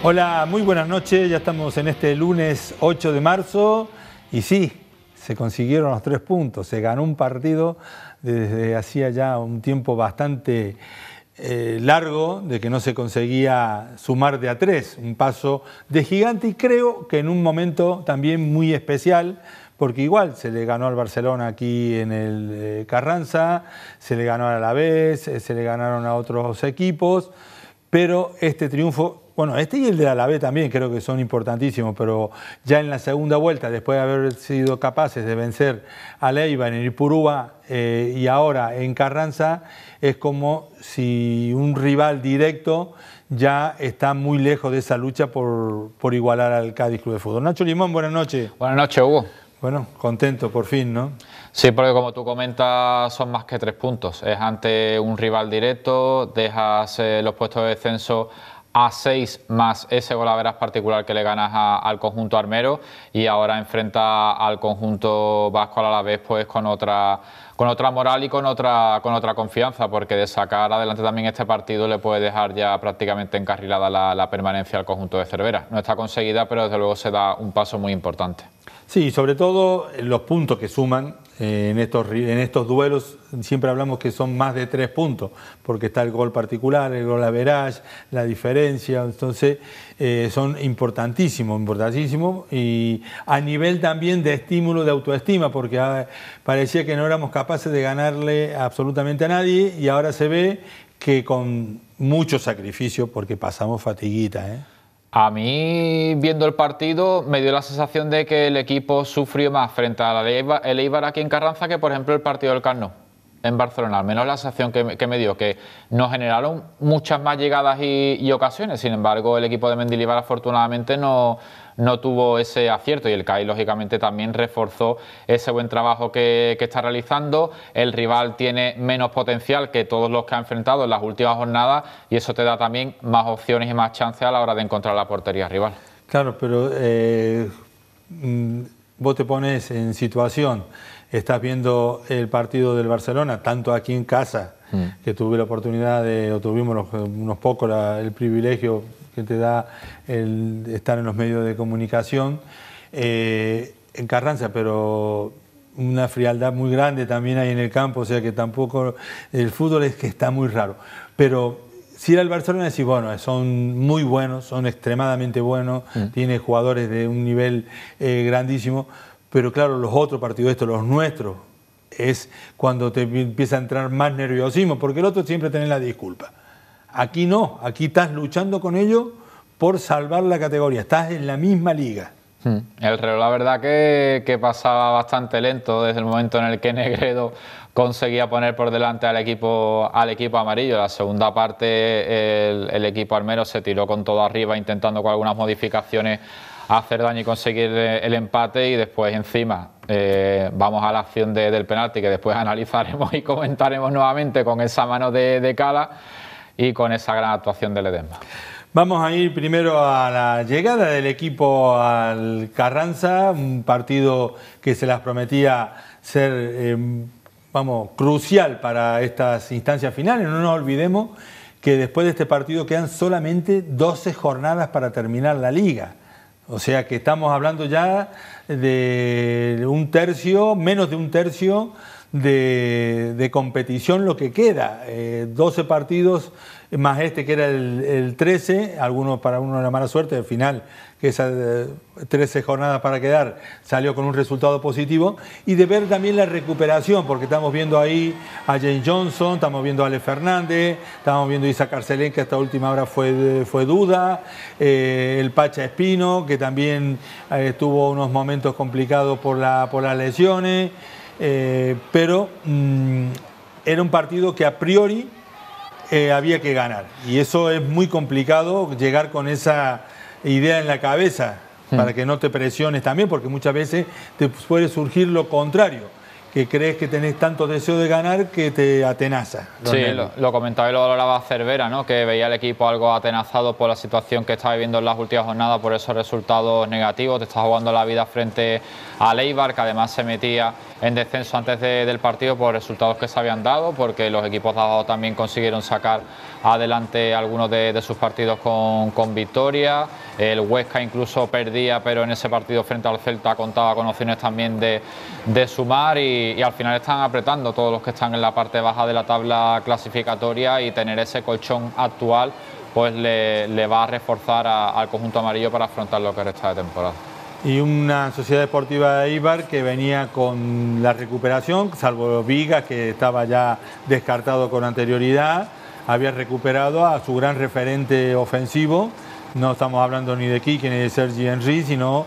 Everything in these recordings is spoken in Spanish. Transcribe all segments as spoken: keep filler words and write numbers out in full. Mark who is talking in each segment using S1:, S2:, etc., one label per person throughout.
S1: Hola, muy buenas noches. Ya estamos en este lunes ocho de marzo y sí, se consiguieron los tres puntos. Se ganó un partido desde hacía ya un tiempo bastante eh, largo de que no se conseguía sumar de a tres. Un paso de gigante y creo que en un momento también muy especial, porque igual se le ganó al Barcelona aquí en el eh, Carranza, se le ganó al Alavés, eh, se le ganaron a otros equipos, pero este triunfo... Bueno, este y el de Alavés también creo que son importantísimos, pero ya en la segunda vuelta, después de haber sido capaces de vencer a Eibar en Ipurúa eh, y ahora en Carranza, es como si un rival directo ya está muy lejos de esa lucha por, por igualar al Cádiz Club de Fútbol. Nacho Limón, buenas noches.
S2: Buenas noches, Hugo.
S1: Bueno, contento por fin, ¿no?
S2: Sí, porque como tú comentas, son más que tres puntos. Es ante un rival directo, dejas eh, los puestos de descenso a seis más ese golaveras particular que le ganas a, al conjunto armero, y ahora enfrenta al conjunto vasco a la vez pues con otra con otra moral y con otra con otra confianza, porque de sacar adelante también este partido le puede dejar ya prácticamente encarrilada la, la permanencia al conjunto de Cervera. No está conseguida, pero desde luego se da un paso muy importante. Sí, sobre todo los puntos que suman eh, en, estos, en estos duelos, siempre hablamos que son más de tres puntos, porque está el gol particular, el gol average, la diferencia, entonces eh, son importantísimos, importantísimos, y a nivel también de estímulo de autoestima, porque ah, parecía que no éramos capaces de ganarle absolutamente a nadie, y ahora se ve que con mucho sacrificio, porque pasamos fatiguita, ¿eh? A mí, viendo el partido, me dio la sensación de que el equipo sufrió más frente al Eibar, el Eibar aquí en Carranza que, por ejemplo, el partido del Camp Nou en Barcelona. Al menos la sensación que me, que me dio, que nos generaron muchas más llegadas y, y ocasiones. Sin embargo, el equipo de Mendilibar afortunadamente no, no tuvo ese acierto, y el C A I lógicamente también reforzó ese buen trabajo que, que está realizando. El rival tiene menos potencial que todos los que ha enfrentado en las últimas jornadas, y eso te da también más opciones y más chances a la hora de encontrar la portería rival. Claro, pero eh, vos te pones en situación, estás viendo el partido del Barcelona, tanto aquí en casa, mm. que tuve la oportunidad de, o tuvimos unos, unos pocos la, el privilegio que te da el estar en los medios de comunicación, eh, en Carranza, pero una frialdad muy grande también hay en el campo, o sea que tampoco, el fútbol es que está muy raro, pero si era el Barcelona, decís, bueno, son muy buenos, son extremadamente buenos, mm. tiene jugadores de un nivel eh, grandísimo, pero claro, los otros partidos, estos, los nuestros, es cuando te empieza a entrar más nerviosismo, porque el otro siempre tiene la disculpa. Aquí no, aquí estás luchando con ellos por salvar la categoría, estás en la misma liga. El reloj, la verdad que, que pasaba bastante lento desde el momento en el que Negredo conseguía poner por delante al equipo, al equipo amarillo. La segunda parte el, el equipo armero se tiró con todo arriba, intentando con algunas modificaciones hacer daño y conseguir el empate, y después encima eh, vamos a la acción de, del penalti, que después analizaremos y comentaremos nuevamente, con esa mano de, de Cala y con esa gran actuación de Ledesma. Vamos a ir primero a la llegada del equipo al Carranza, un partido que se las prometía ser eh, vamos, crucial para estas instancias finales. No nos olvidemos que después de este partido quedan solamente doce jornadas para terminar la liga. O sea que estamos hablando ya de un tercio, menos de un tercio de, de competición lo que queda. Eh, doce partidos más este que era el, el trece, algunos para uno la mala suerte, al final que esas eh, trece jornadas para quedar salió con un resultado positivo, y de ver también la recuperación, porque estamos viendo ahí a James Johnson, estamos viendo a Ale Fernández, estamos viendo a Isaac Arcelén, que hasta última hora fue, fue duda, eh, el Pacha Espino, que también eh, tuvo unos momentos complicados por, la, por las lesiones, eh, pero mmm, era un partido que a priori Eh, había que ganar, y eso es muy complicado, llegar con esa idea en la cabeza mm. para que no te presiones también, porque muchas veces te puede surgir lo contrario, que crees que tenés tanto deseo de ganar que te atenaza. Sí, lo, lo comentaba y lo hablaba Cervera, ¿no? Que veía el equipo algo atenazado por la situación que estaba viviendo en las últimas jornadas, por esos resultados negativos. Te estás jugando la vida frente a Eibar, que además se metía en descenso antes de, del partido por resultados que se habían dado, porque los equipos de abajo también consiguieron sacar adelante algunos de, de sus partidos con, con victoria. El Huesca incluso perdía, pero en ese partido frente al Celta contaba con opciones también de, de sumar y, y al final están apretando todos los que están en la parte baja de la tabla clasificatoria, y tener ese colchón actual pues le, le va a reforzar a, al conjunto amarillo para afrontar lo que resta de temporada.
S1: Y una Sociedad Deportiva de Eibar que venía con la recuperación, salvo Vigas, que estaba ya descartado con anterioridad, había recuperado a su gran referente ofensivo. No estamos hablando ni de Quique ni de Sergi Henry, sino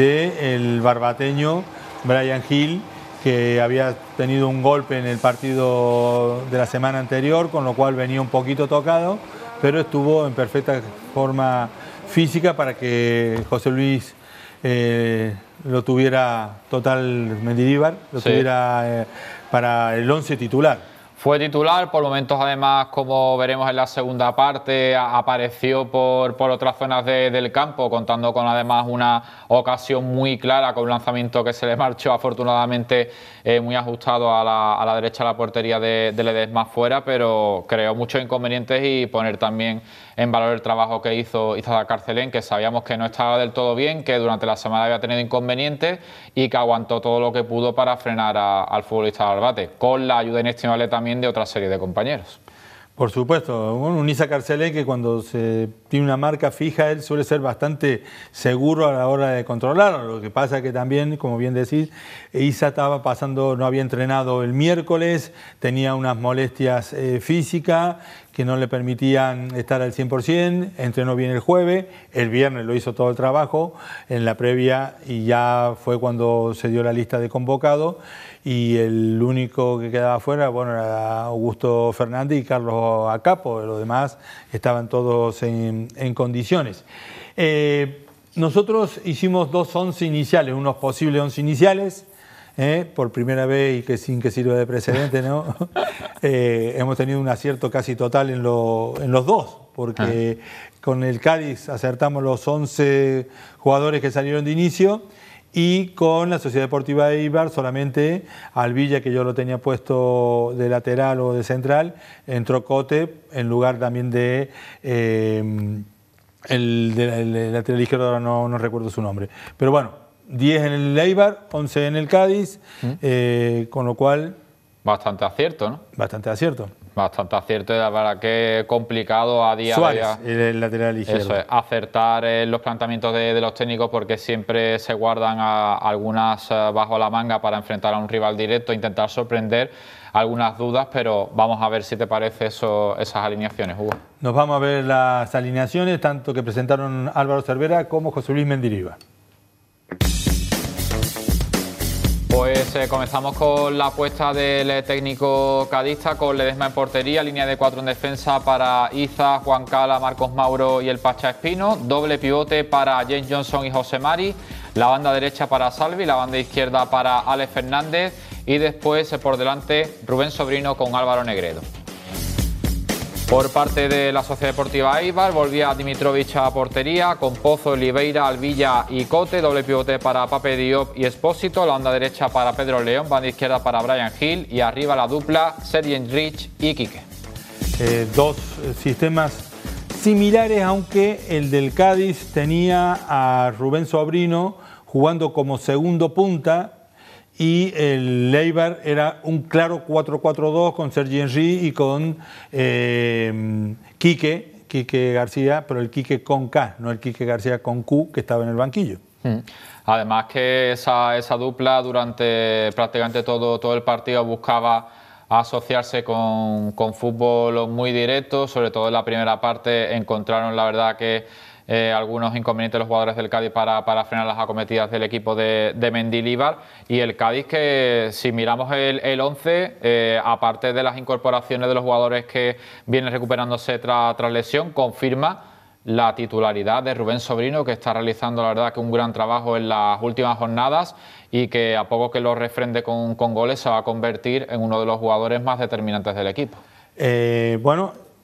S1: del barbateño Bryan Gil, que había tenido un golpe en el partido de la semana anterior, con lo cual venía un poquito tocado, pero estuvo en perfecta forma física para que José Luis Eh, lo tuviera total Mendilibar, lo sí. tuviera eh, para el once titular.
S2: Fue titular, por momentos además, como veremos en la segunda parte, apareció por, por otras zonas de, del campo, contando con además una ocasión muy clara, con un lanzamiento que se le marchó afortunadamente eh, muy ajustado a la, a la derecha de la portería de, de Ledesma fuera, pero creó muchos inconvenientes, y poner también en valor el trabajo que hizo Izadar Carcelén, que sabíamos que no estaba del todo bien, que durante la semana había tenido inconvenientes y que aguantó todo lo que pudo para frenar a, al futbolista Barbate, con la ayuda inestimable también de otra serie de compañeros.
S1: Por supuesto, un Izadar Carcelén que cuando se tiene una marca fija, él suele ser bastante seguro a la hora de controlarlo. Lo que pasa es que también, como bien decís, Isa estaba pasando, no había entrenado el miércoles, tenía unas molestias eh, físicas que no le permitían estar al cien por cien, entrenó bien el jueves, el viernes lo hizo todo el trabajo en la previa y ya fue cuando se dio la lista de convocados, y el único que quedaba fuera, bueno, era Augusto Fernández y Carlos Acapo, los demás estaban todos en, en condiciones. Eh, nosotros hicimos dos once iniciales, unos posibles once iniciales, Eh, por primera vez y que sin que sirva de precedente, ¿no? eh, hemos tenido un acierto casi total en, lo, en los dos, porque ah. con el Cádiz acertamos los once jugadores que salieron de inicio, y con la Sociedad Deportiva de Eibar solamente Alvilla, que yo lo tenía puesto de lateral o de central, entró Cote en lugar también de eh, el, de, el lateral izquierdo, ahora no, no recuerdo su nombre, pero bueno, diez en el Eibar, once en el Cádiz, ¿Mm? eh, con lo cual...
S2: Bastante acierto, ¿no?
S1: Bastante acierto.
S2: Bastante acierto, y la verdad que complicado a día
S1: Suárez,
S2: de día.
S1: el lateral izquierdo.
S2: Eso es, acertar en los planteamientos de, de los técnicos, porque siempre se guardan a, a algunas bajo la manga para enfrentar a un rival directo, intentar sorprender algunas dudas, pero vamos a ver si te parece eso, esas alineaciones, Hugo.
S1: Nos vamos a ver las alineaciones, tanto que presentaron Álvaro Cervera como José Luis Mendilibar.
S2: Pues eh, comenzamos con la apuesta del técnico cadista, con Ledesma en portería, línea de cuatro en defensa para Iza, Juan Cala, Marcos Mauro y el Pacha Espino, doble pivote para James Johnson y José Mari, la banda derecha para Salvi, la banda izquierda para Alex Fernández, y después eh, por delante Rubén Sobrino con Álvaro Negredo. Por parte de la Sociedad Deportiva Eibar, volvía Dimitrovic a portería, con Pozo, Oliveira, Alvilla y Cote, doble pivote para Pape Diop y Espósito, la banda derecha para Pedro León, banda izquierda para Bryan Gil, y arriba la dupla Sergi Henrich y Quique.
S1: Eh, dos sistemas similares, aunque el del Cádiz tenía a Rubén Sobrino jugando como segundo punta, y el Eibar era un claro cuatro cuatro dos con Sergi Henry y con eh, Quique, Quique García, pero el Quique con K, no el Quique García con Q, que estaba en el banquillo.
S2: Mm. Además que esa, esa dupla durante prácticamente todo, todo el partido buscaba asociarse con, con fútbol muy directo, sobre todo en la primera parte encontraron la verdad que Eh, algunos inconvenientes los jugadores del Cádiz para, para frenar las acometidas del equipo de, de Mendilibar, y el Cádiz que, si miramos el, el once, eh, aparte de las incorporaciones de los jugadores que vienen recuperándose tras, tras lesión, confirma la titularidad de Rubén Sobrino, que está realizando la verdad que un gran trabajo en las últimas jornadas, y que a poco que lo refrende con, con goles se va a convertir en uno de los jugadores más determinantes del equipo.
S1: Eh, bueno,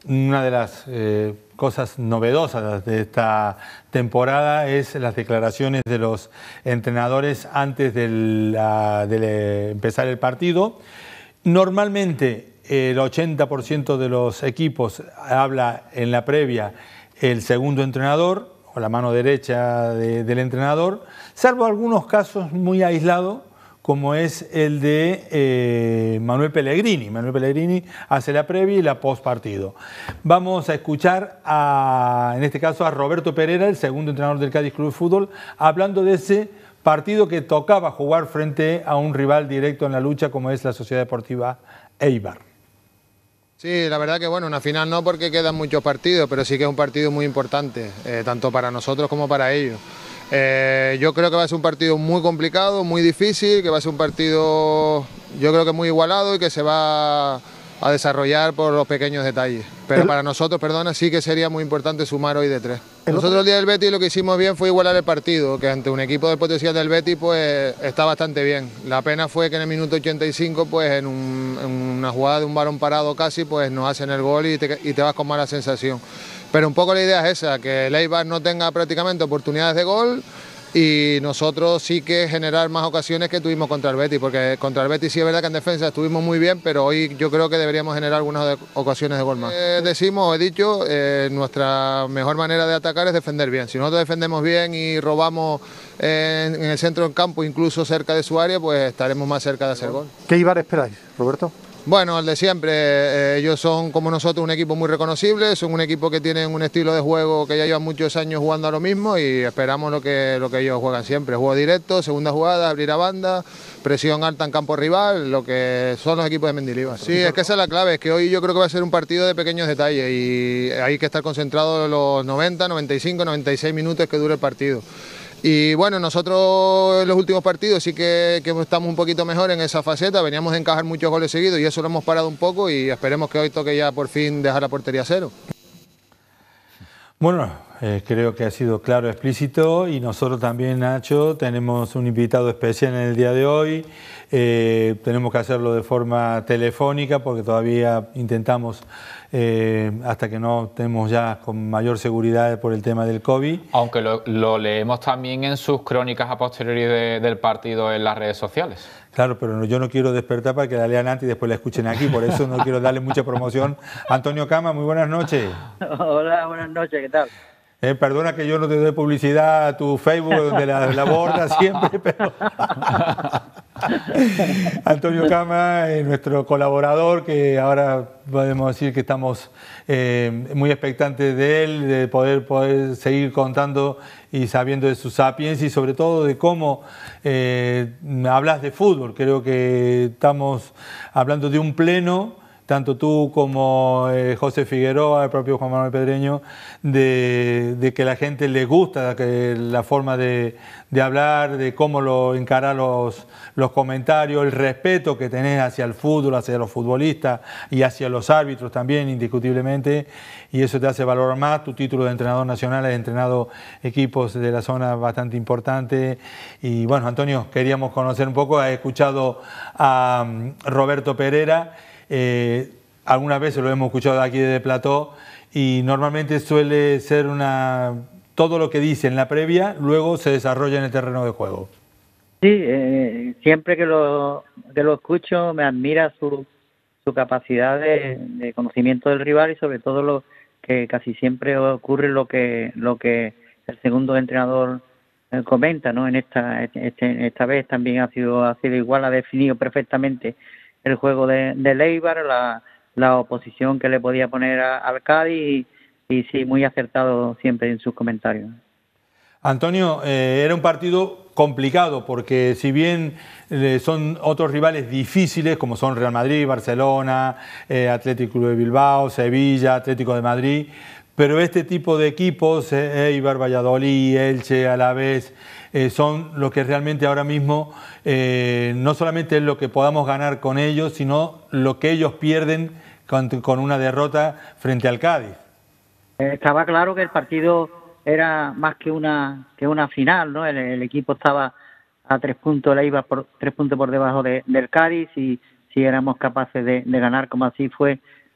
S1: una de las eh, cosas novedosas de esta temporada es las declaraciones de los entrenadores antes de, la, de empezar el partido. Normalmente el ochenta por ciento de los equipos habla en la previa el segundo entrenador o la mano derecha de, del entrenador, salvo algunos casos muy aislados, como es el de eh, Manuel Pellegrini. Manuel Pellegrini hace la previa y la post partido. Vamos a escuchar, a, en este caso, a Roberto Perera, el segundo entrenador del Cádiz Club de Fútbol, hablando de ese partido que tocaba jugar frente a un rival directo en la lucha como es la Sociedad Deportiva Eibar.
S3: Sí, la verdad que bueno, una final no porque quedan muchos partidos, pero sí que es un partido muy importante, eh, tanto para nosotros como para ellos. Eh, yo creo que va a ser un partido muy complicado, muy difícil, que va a ser un partido yo creo que muy igualado y que se va a desarrollar por los pequeños detalles. Pero el... para nosotros, perdona, sí que sería muy importante sumar hoy de tres. Nosotros el día del Betis lo que hicimos bien fue igualar el partido, que ante un equipo del potencial del Betis pues está bastante bien. La pena fue que en el minuto ochenta y cinco pues en, un, en una jugada de un balón parado casi pues nos hacen el gol y te, y te vas con mala sensación. Pero un poco la idea es esa, que el Eibar no tenga prácticamente oportunidades de gol y nosotros sí que generar más ocasiones que tuvimos contra el Betis, porque contra el Betis sí es verdad que en defensa estuvimos muy bien, pero hoy yo creo que deberíamos generar algunas de, ocasiones de gol más. Eh, decimos, he dicho, eh, nuestra mejor manera de atacar es defender bien. Si nosotros defendemos bien y robamos en, en el centro del campo, incluso cerca de su área, pues estaremos más cerca de hacer gol.
S4: ¿Qué Eibar esperáis, Roberto?
S3: Bueno, el de siempre, eh, ellos son como nosotros un equipo muy reconocible, son un equipo que tienen un estilo de juego que ya llevan muchos años jugando a lo mismo y esperamos lo que, lo que ellos juegan siempre, juego directo, segunda jugada, abrir a banda, presión alta en campo rival, lo que son los equipos de Mendilibar. Sí, es que esa es la clave, es que hoy yo creo que va a ser un partido de pequeños detalles y hay que estar concentrado los noventa, noventa y cinco, noventa y seis minutos que dure el partido. Y bueno, nosotros en los últimos partidos sí que, que estamos un poquito mejor en esa faceta, veníamos de encajar muchos goles seguidos y eso lo hemos parado un poco y esperemos que hoy toque ya por fin dejar la portería a cero.
S1: Bueno, eh, creo que ha sido claro, explícito y nosotros también, Nacho, tenemos un invitado especial en el día de hoy. Eh, tenemos que hacerlo de forma telefónica porque todavía intentamos, eh, hasta que no tenemos ya con mayor seguridad por el tema del COVID.
S2: Aunque lo, lo leemos también en sus crónicas a posteriori de, del partido en las redes sociales.
S1: Claro, pero yo no quiero despertar para que la lean antes y después la escuchen aquí, por eso no quiero darle mucha promoción. Antonio Cama, muy buenas noches.
S5: Hola, buenas noches, ¿qué tal?
S1: Eh, perdona que yo no te doy publicidad a tu Facebook, donde la, la borda siempre, pero... Antonio Cama, eh, nuestro colaborador, que ahora podemos decir que estamos eh, muy expectantes de él, de poder, poder seguir contando y sabiendo de su sapiencia y sobre todo de cómo eh, hablas de fútbol. Creo que estamos hablando de un pleno, tanto tú como eh, José Figueroa, el propio Juan Manuel Pedreño, de, de que la gente le gusta que la forma de, de hablar, de cómo lo encarar los, los comentarios, el respeto que tenés hacia el fútbol, hacia los futbolistas y hacia los árbitros también, indiscutiblemente, y eso te hace valorar más. Tu título de entrenador nacional, has entrenado equipos de la zona bastante importante. Y bueno, Antonio, queríamos conocer un poco, has escuchado a um, Roberto Perera. Eh, algunas veces lo hemos escuchado aquí desde Plató y normalmente suele ser una todo lo que dice en la previa luego se desarrolla en el terreno de juego.
S5: Sí, eh, siempre que lo que lo escucho me admira su, su capacidad de, de conocimiento del rival y sobre todo lo que casi siempre ocurre lo que lo que el segundo entrenador eh, comenta, ¿no? En esta este, esta vez también ha sido ha sido igual, ha definido perfectamente el juego de, de Eibar, la, la oposición que le podía poner a, al Cádiz y, y sí, muy acertado siempre en sus comentarios.
S1: Antonio, eh, era un partido complicado porque si bien eh, son otros rivales difíciles como son Real Madrid, Barcelona, eh, Atlético de Bilbao, Sevilla, Atlético de Madrid, pero este tipo de equipos, eh, Eibar, Valladolid, Elche, Alavés, eh, son los que realmente ahora mismo eh, no solamente es lo que podamos ganar con ellos, sino lo que ellos pierden con, con una derrota frente al Cádiz.
S5: Estaba claro que el partido era más que una que una final, ¿no? El, el equipo estaba a tres puntos, el Eibar por tres puntos por debajo de, del Cádiz y si éramos capaces de, de ganar como así fue,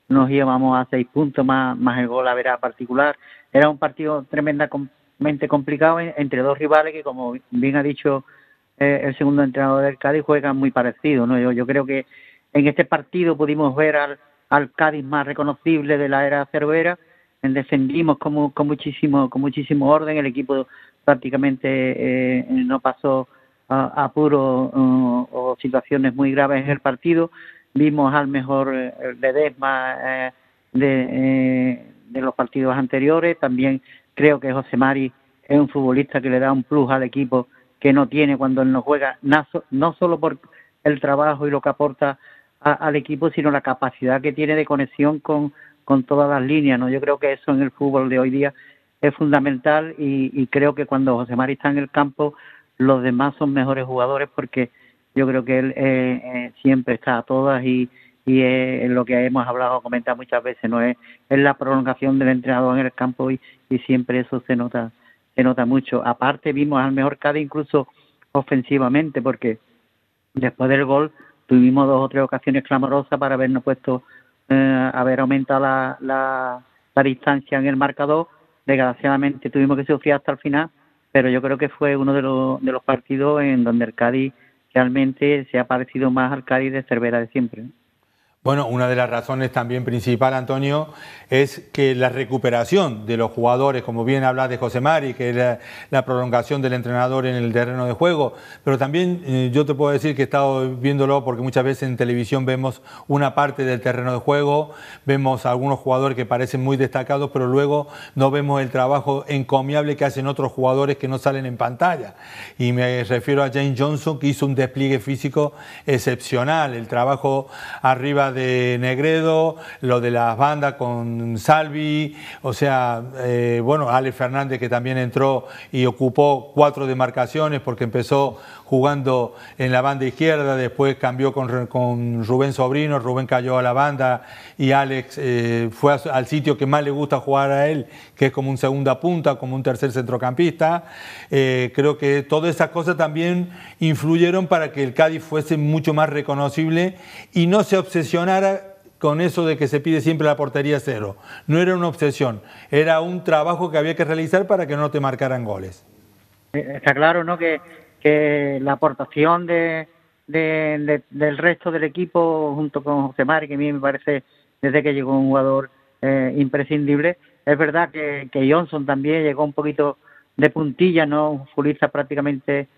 S5: nos íbamos a seis puntos más, más el gol a ver a particular. Era un partido tremendamente complicado entre dos rivales que, como bien ha dicho eh, el segundo entrenador del Cádiz, juegan muy parecido, ¿no? Yo, yo creo que en este partido pudimos ver al, al Cádiz más reconocible de la era Cervera. Defendimos con, con muchísimo con muchísimo orden, el equipo prácticamente eh, no pasó a apuros uh, o situaciones muy graves en el partido. Vimos al mejor eh, Ledesma eh, de, eh, de los partidos anteriores. También creo que José Mari es un futbolista que le da un plus al equipo que no tiene cuando él no juega, no solo por el trabajo y lo que aporta a, al equipo, sino la capacidad que tiene de conexión con, con todas las líneas, ¿no? Yo creo que eso en el fútbol de hoy día es fundamental y, y creo que cuando José Mari está en el campo, los demás son mejores jugadores porque yo creo que él eh, eh, siempre está a todas y, y es lo que hemos hablado, comentado muchas veces, no es, es la prolongación del entrenador en el campo y, y siempre eso se nota se nota mucho. Aparte vimos al mejor Cádiz incluso ofensivamente porque después del gol tuvimos dos o tres ocasiones clamorosas para habernos puesto, eh, haber aumentado la, la, la distancia en el marcador. Desgraciadamente tuvimos que sufrir hasta el final, pero yo creo que fue uno de los, de los partidos en donde el Cádiz realmente se ha parecido más al Cádiz de Cervera de siempre.
S1: Bueno, una de las razones también principal, Antonio, es que la recuperación de los jugadores, como bien hablas de José Mari, que es la, la prolongación del entrenador en el terreno de juego, pero también eh, yo te puedo decir que he estado viéndolo porque muchas veces en televisión vemos una parte del terreno de juego, vemos a algunos jugadores que parecen muy destacados, pero luego no vemos el trabajo encomiable que hacen otros jugadores que no salen en pantalla. Y me refiero a James Johnson, que hizo un despliegue físico excepcional, el trabajo arriba de Negredo, lo de las bandas con Salvi, o sea, eh, bueno, Alex Fernández, que también entró y ocupó cuatro demarcaciones porque empezó jugando en la banda izquierda, después cambió con, con Rubén Sobrino, Rubén cayó a la banda y Alex eh, fue a, al sitio que más le gusta jugar a él, que es como un segunda punta, como un tercer centrocampista. Eh, creo que todas esas cosas también influyeron para que el Cádiz fuese mucho más reconocible y no se obsesionara con eso de que se pide siempre la portería cero. No era una obsesión, era un trabajo que había que realizar para que no te marcaran goles.
S5: Está claro, ¿no?, que que la aportación de, de, de, del resto del equipo junto con José Mari, que a mí me parece desde que llegó un jugador eh, imprescindible. Es verdad que, que Johnson también llegó un poquito de puntilla, no un futbolista prácticamente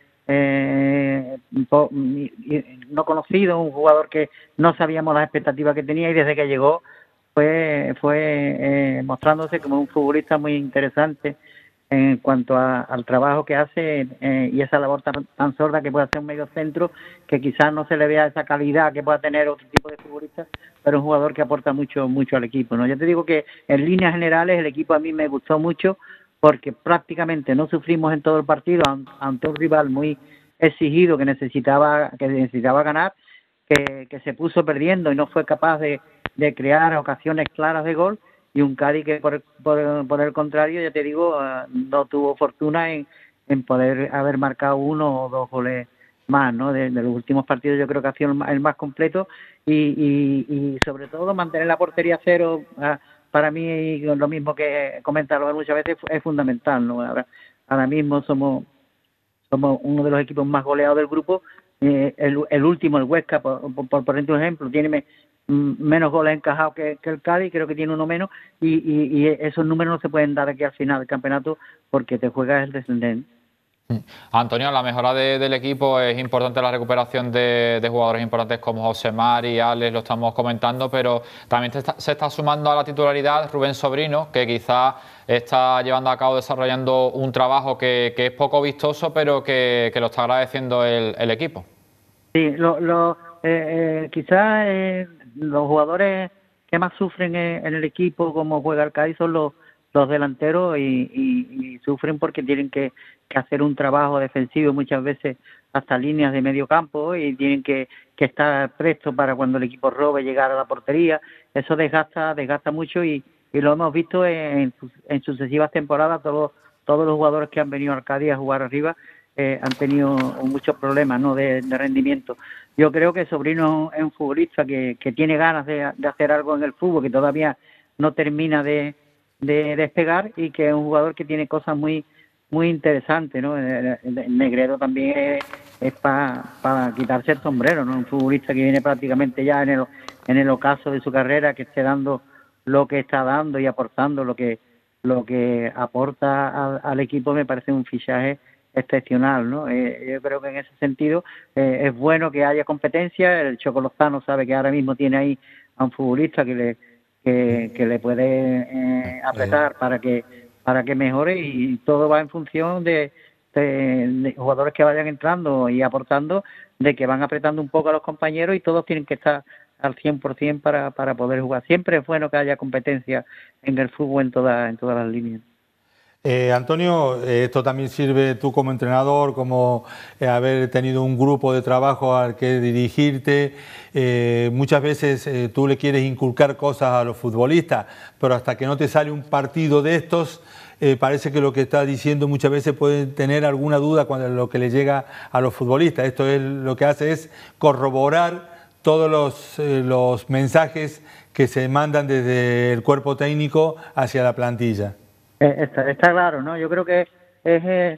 S5: eh, no conocido, un jugador que no sabíamos las expectativas que tenía y desde que llegó fue, fue eh, mostrándose como un futbolista muy interesante en cuanto a, al trabajo que hace eh, y esa labor tan, tan sorda que puede hacer un medio centro, que quizás no se le vea esa calidad que pueda tener otro tipo de futbolistas, pero un jugador que aporta mucho mucho al equipo, ¿no? Yo te digo que en líneas generales el equipo a mí me gustó mucho porque prácticamente no sufrimos en todo el partido ante un rival muy exigido que necesitaba que necesitaba ganar, que, que se puso perdiendo y no fue capaz de, de crear ocasiones claras de gol. Y un Cádiz que por, por, por el contrario, ya te digo, uh, no tuvo fortuna en, en poder haber marcado uno o dos goles más, ¿no? De, de los últimos partidos yo creo que ha sido el más, el más completo y, y, y sobre todo mantener la portería cero, uh, para mí lo mismo que he comentado muchas veces es fundamental, ¿no? Ahora, ahora mismo somos somos uno de los equipos más goleados del grupo, eh, el, el último, el Huesca, por, por, por poner un ejemplo, tiene menos goles encajados que, que el Cádiz, creo que tiene uno menos, y, y, y esos números no se pueden dar aquí al final del campeonato porque te juegas el descendente.
S2: Antonio, la mejora de, del equipo es importante, la recuperación de, de jugadores importantes como José Mari, Alex, lo estamos comentando, pero también está, se está sumando a la titularidad Rubén Sobrino, que quizás está llevando a cabo, desarrollando un trabajo que, que es poco vistoso, pero que, que lo está agradeciendo el, el equipo. Sí,
S5: lo, lo, eh, eh, quizás eh, los jugadores que más sufren en el equipo, como juega el Cádiz, son los, los delanteros y, y, y sufren porque tienen que, que hacer un trabajo defensivo muchas veces hasta líneas de medio campo y tienen que, que estar prestos para cuando el equipo robe llegar a la portería. Eso desgasta desgasta mucho y, y lo hemos visto en, en sucesivas temporadas. Todos, todos los jugadores que han venido al Cádiz a jugar arriba Eh, han tenido muchos problemas, ¿no?, de, de rendimiento. Yo creo que Sobrino es un futbolista que, que tiene ganas de, de hacer algo en el fútbol, que todavía no termina de, de despegar, y que es un jugador que tiene cosas muy muy interesantes, ¿no? El, el, el Negredo también es, es para pa quitarse el sombrero, ¿no? Un futbolista que viene prácticamente ya en el, en el ocaso de su carrera, que esté dando lo que está dando y aportando lo que lo que aporta al, al equipo. Me parece un fichaje excepcional, ¿no? Eh, yo creo que en ese sentido eh, es bueno que haya competencia. El Choco Lozano sabe que ahora mismo tiene ahí a un futbolista que le que, que le puede eh, apretar para que para que mejore, y todo va en función de, de, de jugadores que vayan entrando y aportando, de que van apretando un poco a los compañeros, y todos tienen que estar al cien por ciento para, para poder jugar. Siempre es bueno que haya competencia en el fútbol en, toda, en todas las líneas.
S1: Eh, Antonio, eh, esto también sirve tú como entrenador, como eh, haber tenido un grupo de trabajo al que dirigirte. Eh, muchas veces eh, tú le quieres inculcar cosas a los futbolistas, pero hasta que no te sale un partido de estos, eh, parece que lo que estás diciendo muchas veces puede tener alguna duda cuando lo que le llega a los futbolistas. Esto es, lo que hace es corroborar todos los, eh, los mensajes que se mandan desde el cuerpo técnico hacia la plantilla.
S5: Está, está claro, ¿no? Yo creo que es, es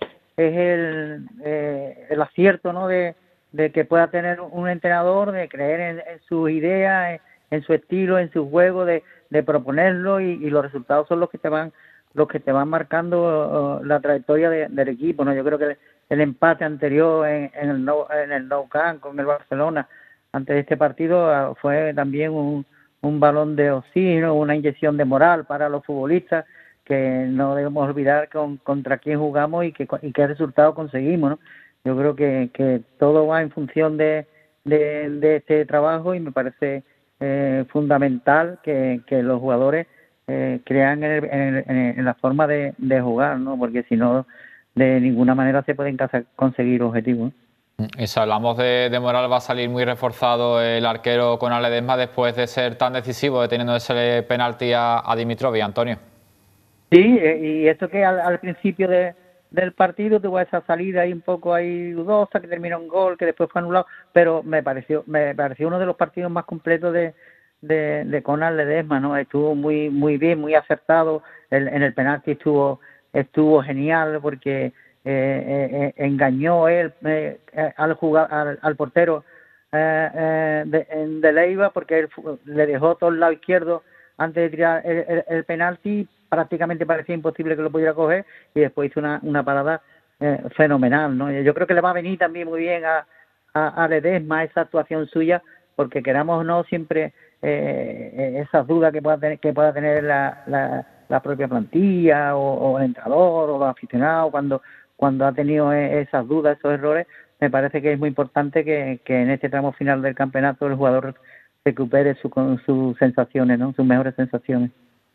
S5: el, eh, el acierto, ¿no? De, de que pueda tener un entrenador, de creer en, en sus ideas, en, en su estilo, en su juego, de, de proponerlo, y, y los resultados son los que te van los que te van marcando uh, la trayectoria de, del equipo, ¿no? Yo creo que el, el empate anterior en, en el no, en el Nou Camp con el Barcelona antes de este partido uh, fue también un, un balón de oxígeno, una inyección de moral para los futbolistas, que no debemos olvidar con, contra quién jugamos y qué, y qué resultado conseguimos, ¿no? Yo creo que, que todo va en función de, de, de este trabajo, y me parece eh, fundamental que, que los jugadores eh, crean en, el, en, el, en la forma de, de jugar, ¿no? Porque si no, de ninguna manera se pueden conseguir objetivos, ¿no?
S2: Y si hablamos de, de moral, va a salir muy reforzado el arquero Konal Ledesma después de ser tan decisivo, deteniendo ese penalti a, a Dimitrov, Antonio.
S5: Sí, y esto que al, al principio de, del partido tuvo esa salida ahí un poco ahí dudosa, que terminó en gol, que después fue anulado, pero me pareció me pareció uno de los partidos más completos de, de, de Konal Ledesma, ¿no? Estuvo muy muy bien, muy acertado, el, en el penalti estuvo estuvo genial, porque eh, eh, engañó él eh, al, jugar, al, al portero eh, eh, de, de Leiva, porque él le dejó todo el lado izquierdo antes de tirar el, el, el penalti. Prácticamente parecía imposible que lo pudiera coger, y después hizo una, una parada eh, fenomenal, ¿no? Yo creo que le va a venir también muy bien a, a, a Ledesma esa actuación suya, porque queramos o no, siempre eh, esas dudas que pueda tener, que pueda tener la, la, la propia plantilla o, o el entrenador o los aficionados, cuando, cuando ha tenido esas dudas, esos errores, me parece que es muy importante que, que en este tramo final del campeonato el jugador recupere su, sus sensaciones, ¿no? Sus mejores sensaciones.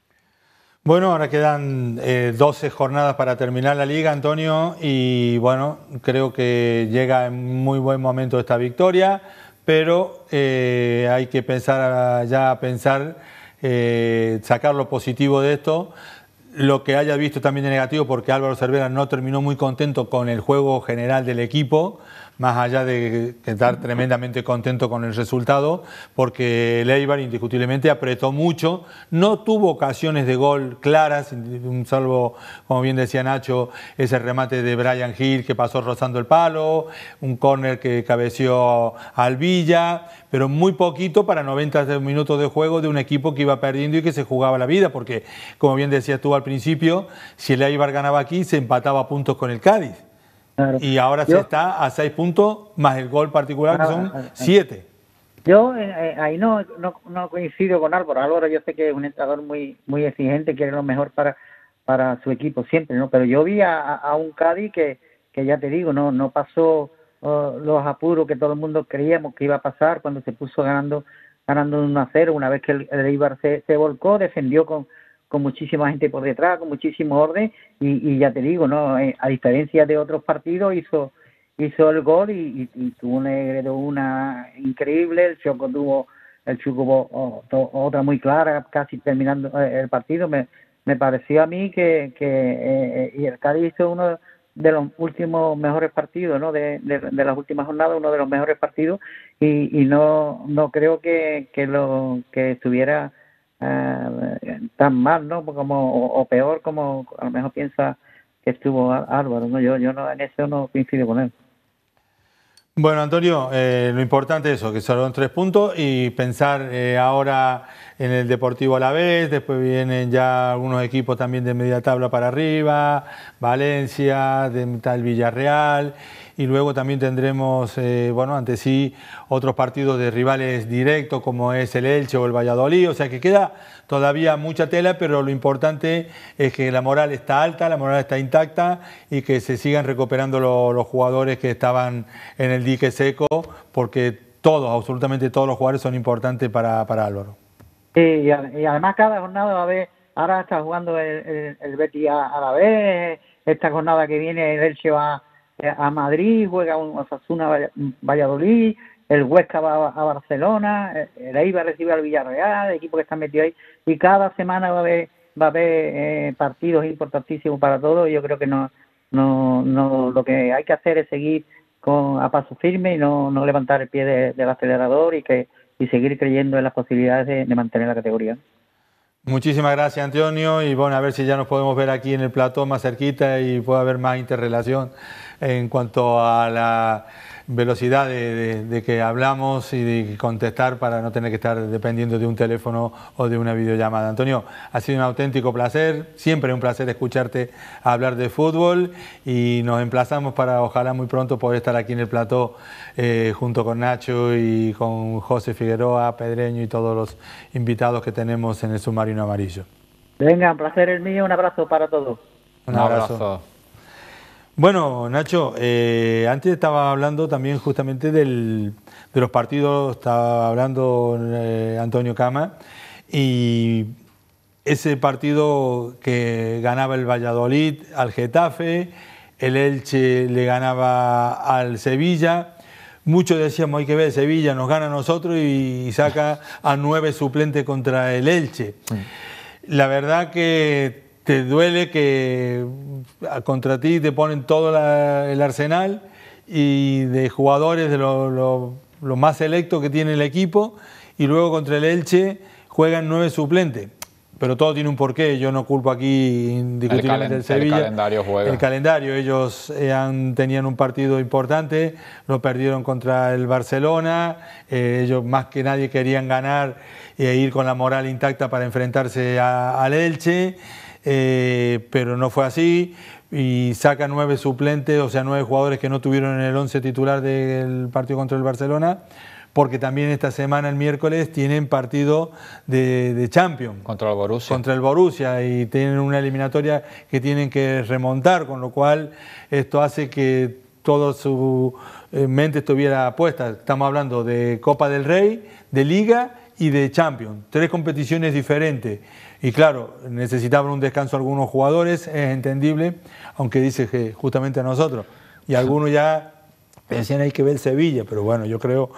S1: Bueno, ahora quedan eh, doce jornadas para terminar la liga, Antonio, y bueno, creo que llega en muy buen momento esta victoria, pero eh, hay que pensar ya pensar, eh, sacar lo positivo de esto, lo que haya visto también de negativo, porque Álvaro Cervera no terminó muy contento con el juego general del equipo, más allá de estar tremendamente contento con el resultado, porque el Eibar indiscutiblemente apretó mucho, no tuvo ocasiones de gol claras, salvo, como bien decía Nacho, ese remate de Brian Hill que pasó rozando el palo, un córner que cabeció al Villa, pero muy poquito para noventa minutos de juego de un equipo que iba perdiendo y que se jugaba la vida, porque, como bien decías tú al principio, si el Eibar ganaba aquí, se empataba a puntos con el Cádiz. Claro. Y ahora yo, se está a seis puntos más el gol particular, ah, que son ah, siete.
S5: Yo eh, ahí no, no no coincido con Álvaro. Álvaro yo sé que es un entrenador muy muy exigente, quiere lo mejor para para su equipo siempre, ¿no? Pero yo vi a, a un Cádiz que, que ya te digo, no no pasó uh, los apuros que todo el mundo creíamos que iba a pasar cuando se puso ganando ganando uno a cero. Una vez que el, el Eibar se, se volcó, defendió con con muchísima gente por detrás, con muchísimo orden, y, y ya te digo, no, a diferencia de otros partidos, hizo hizo el gol y, y, y tuvo una, una increíble. El Choco tuvo el Choco oh, to, otra muy clara, casi terminando el partido. Me, me pareció a mí que, que eh, y el Cádiz hizo uno de los últimos mejores partidos, ¿no? De, de, de las últimas jornadas, uno de los mejores partidos, y, y no no creo que, que lo que estuviera uh, tan mal, ¿no? Como o, o peor como a lo mejor piensa que estuvo Álvaro, ¿no? Yo yo no en eso no coincido con él.
S1: Bueno, Antonio, eh, lo importante es eso, que son tres puntos y pensar eh, ahora en el Deportivo Alavés, después vienen ya algunos equipos también de media tabla para arriba, Valencia, de tal Villarreal, y luego también tendremos, eh, bueno, ante sí, otros partidos de rivales directos como es el Elche o el Valladolid, o sea que queda todavía mucha tela, pero lo importante es que la moral está alta, la moral está intacta y que se sigan recuperando lo, los jugadores que estaban en el dique seco, porque todos, absolutamente todos los jugadores son importantes para, para Álvaro.
S5: Sí, y, y además cada jornada va a haber, ahora está jugando el, el, el Betis a la vez, esta jornada que viene el Elche va a Madrid, juega un Osasuna Valladolid, el Huesca va a Barcelona, el Eibar recibe al Villarreal, el equipo que está metido ahí, y cada semana va a haber, va a haber eh, partidos importantísimos para todos, y yo creo que no, no, no, lo que hay que hacer es seguir con, a paso firme y no, no levantar el pie de, del acelerador y que y seguir creyendo en las posibilidades de, de mantener la categoría.
S1: Muchísimas gracias, Antonio, y bueno, a ver si ya nos podemos ver aquí en el plató más cerquita y puede haber más interrelación en cuanto a la velocidad de, de, de que hablamos y de contestar para no tener que estar dependiendo de un teléfono o de una videollamada. Antonio, ha sido un auténtico placer, siempre un placer escucharte hablar de fútbol y nos emplazamos para ojalá muy pronto poder estar aquí en el plató eh, junto con Nacho y con José Figueroa, Pedreño y todos los invitados que tenemos en el Submarino Amarillo.
S5: Venga, un placer el mío, un abrazo para todos.
S1: Un abrazo. Un abrazo. Bueno, Nacho, eh, antes estaba hablando también justamente del, de los partidos, estaba hablando eh, Antonio Cama, y ese partido que ganaba el Valladolid al Getafe, el Elche le ganaba al Sevilla, muchos decíamos hay que ver, Sevilla nos gana a nosotros y saca a nueve suplentes contra el Elche. La verdad que te duele que contra ti te ponen todo la, el arsenal y de jugadores de los lo, lo más selectos que tiene el equipo y luego contra el Elche juegan nueve suplentes. Pero todo tiene un porqué, yo no culpo aquí indiscutiblemente el, Sevilla.
S2: El calendario juega.
S1: El calendario, ellos eh, han, tenían un partido importante, lo perdieron contra el Barcelona, eh, ellos más que nadie querían ganar e ir con la moral intacta para enfrentarse a, al Elche. Eh, pero no fue así y saca nueve suplentes, o sea, nueve jugadores que no tuvieron en el once titular del partido contra el Barcelona, porque también esta semana, el miércoles, tienen partido de, de Champions.
S2: Contra el Borussia.
S1: Contra el Borussia y tienen una eliminatoria que tienen que remontar, con lo cual esto hace que toda su mente estuviera puesta. Estamos hablando de Copa del Rey, de Liga y de Champions, tres competiciones diferentes. Y claro, necesitaban un descanso algunos jugadores, es entendible, aunque dice que justamente a nosotros. Y algunos ya decían hay que ver Sevilla, pero bueno, yo creo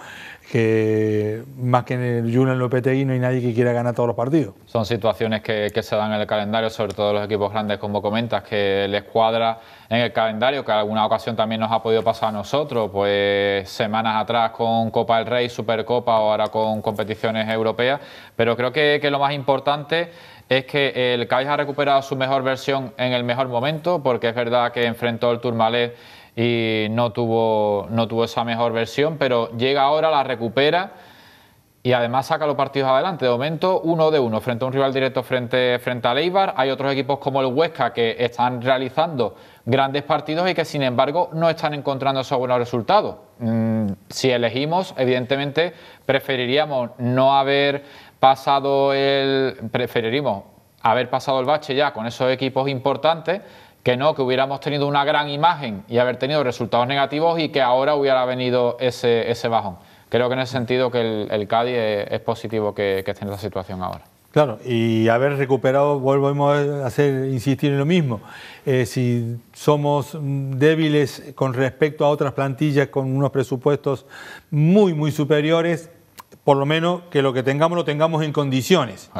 S1: que más que en el Julen Lopetegui no hay nadie que quiera ganar todos los partidos.
S2: Son situaciones que, que se dan en el calendario, sobre todo los equipos grandes, como comentas, que les cuadra en el calendario, que en alguna ocasión también nos ha podido pasar a nosotros, pues semanas atrás con Copa del Rey, Supercopa o ahora con competiciones europeas, pero creo que, que lo más importante es que el Cádiz ha recuperado su mejor versión en el mejor momento, porque es verdad que enfrentó el Tourmalet y no tuvo, no tuvo esa mejor versión, pero llega ahora, la recupera y además saca los partidos adelante. De momento, uno de uno, frente a un rival directo frente, frente al Eibar. Hay otros equipos como el Huesca que están realizando grandes partidos y que sin embargo no están encontrando esos buenos resultados. Mm, si elegimos, evidentemente preferiríamos no haber pasado el... preferiríamos haber pasado el bache ya con esos equipos importantes, que no, que hubiéramos tenido una gran imagen y haber tenido resultados negativos y que ahora hubiera venido ese, ese bajón. Creo que en ese sentido que el, el Cádiz es, es positivo que, que esté en esa situación ahora.
S1: Claro, y haber recuperado, volvemos a hacer, insistir en lo mismo, eh, si somos débiles con respecto a otras plantillas con unos presupuestos muy, muy superiores, por lo menos que lo que tengamos lo tengamos en condiciones.
S2: Claro.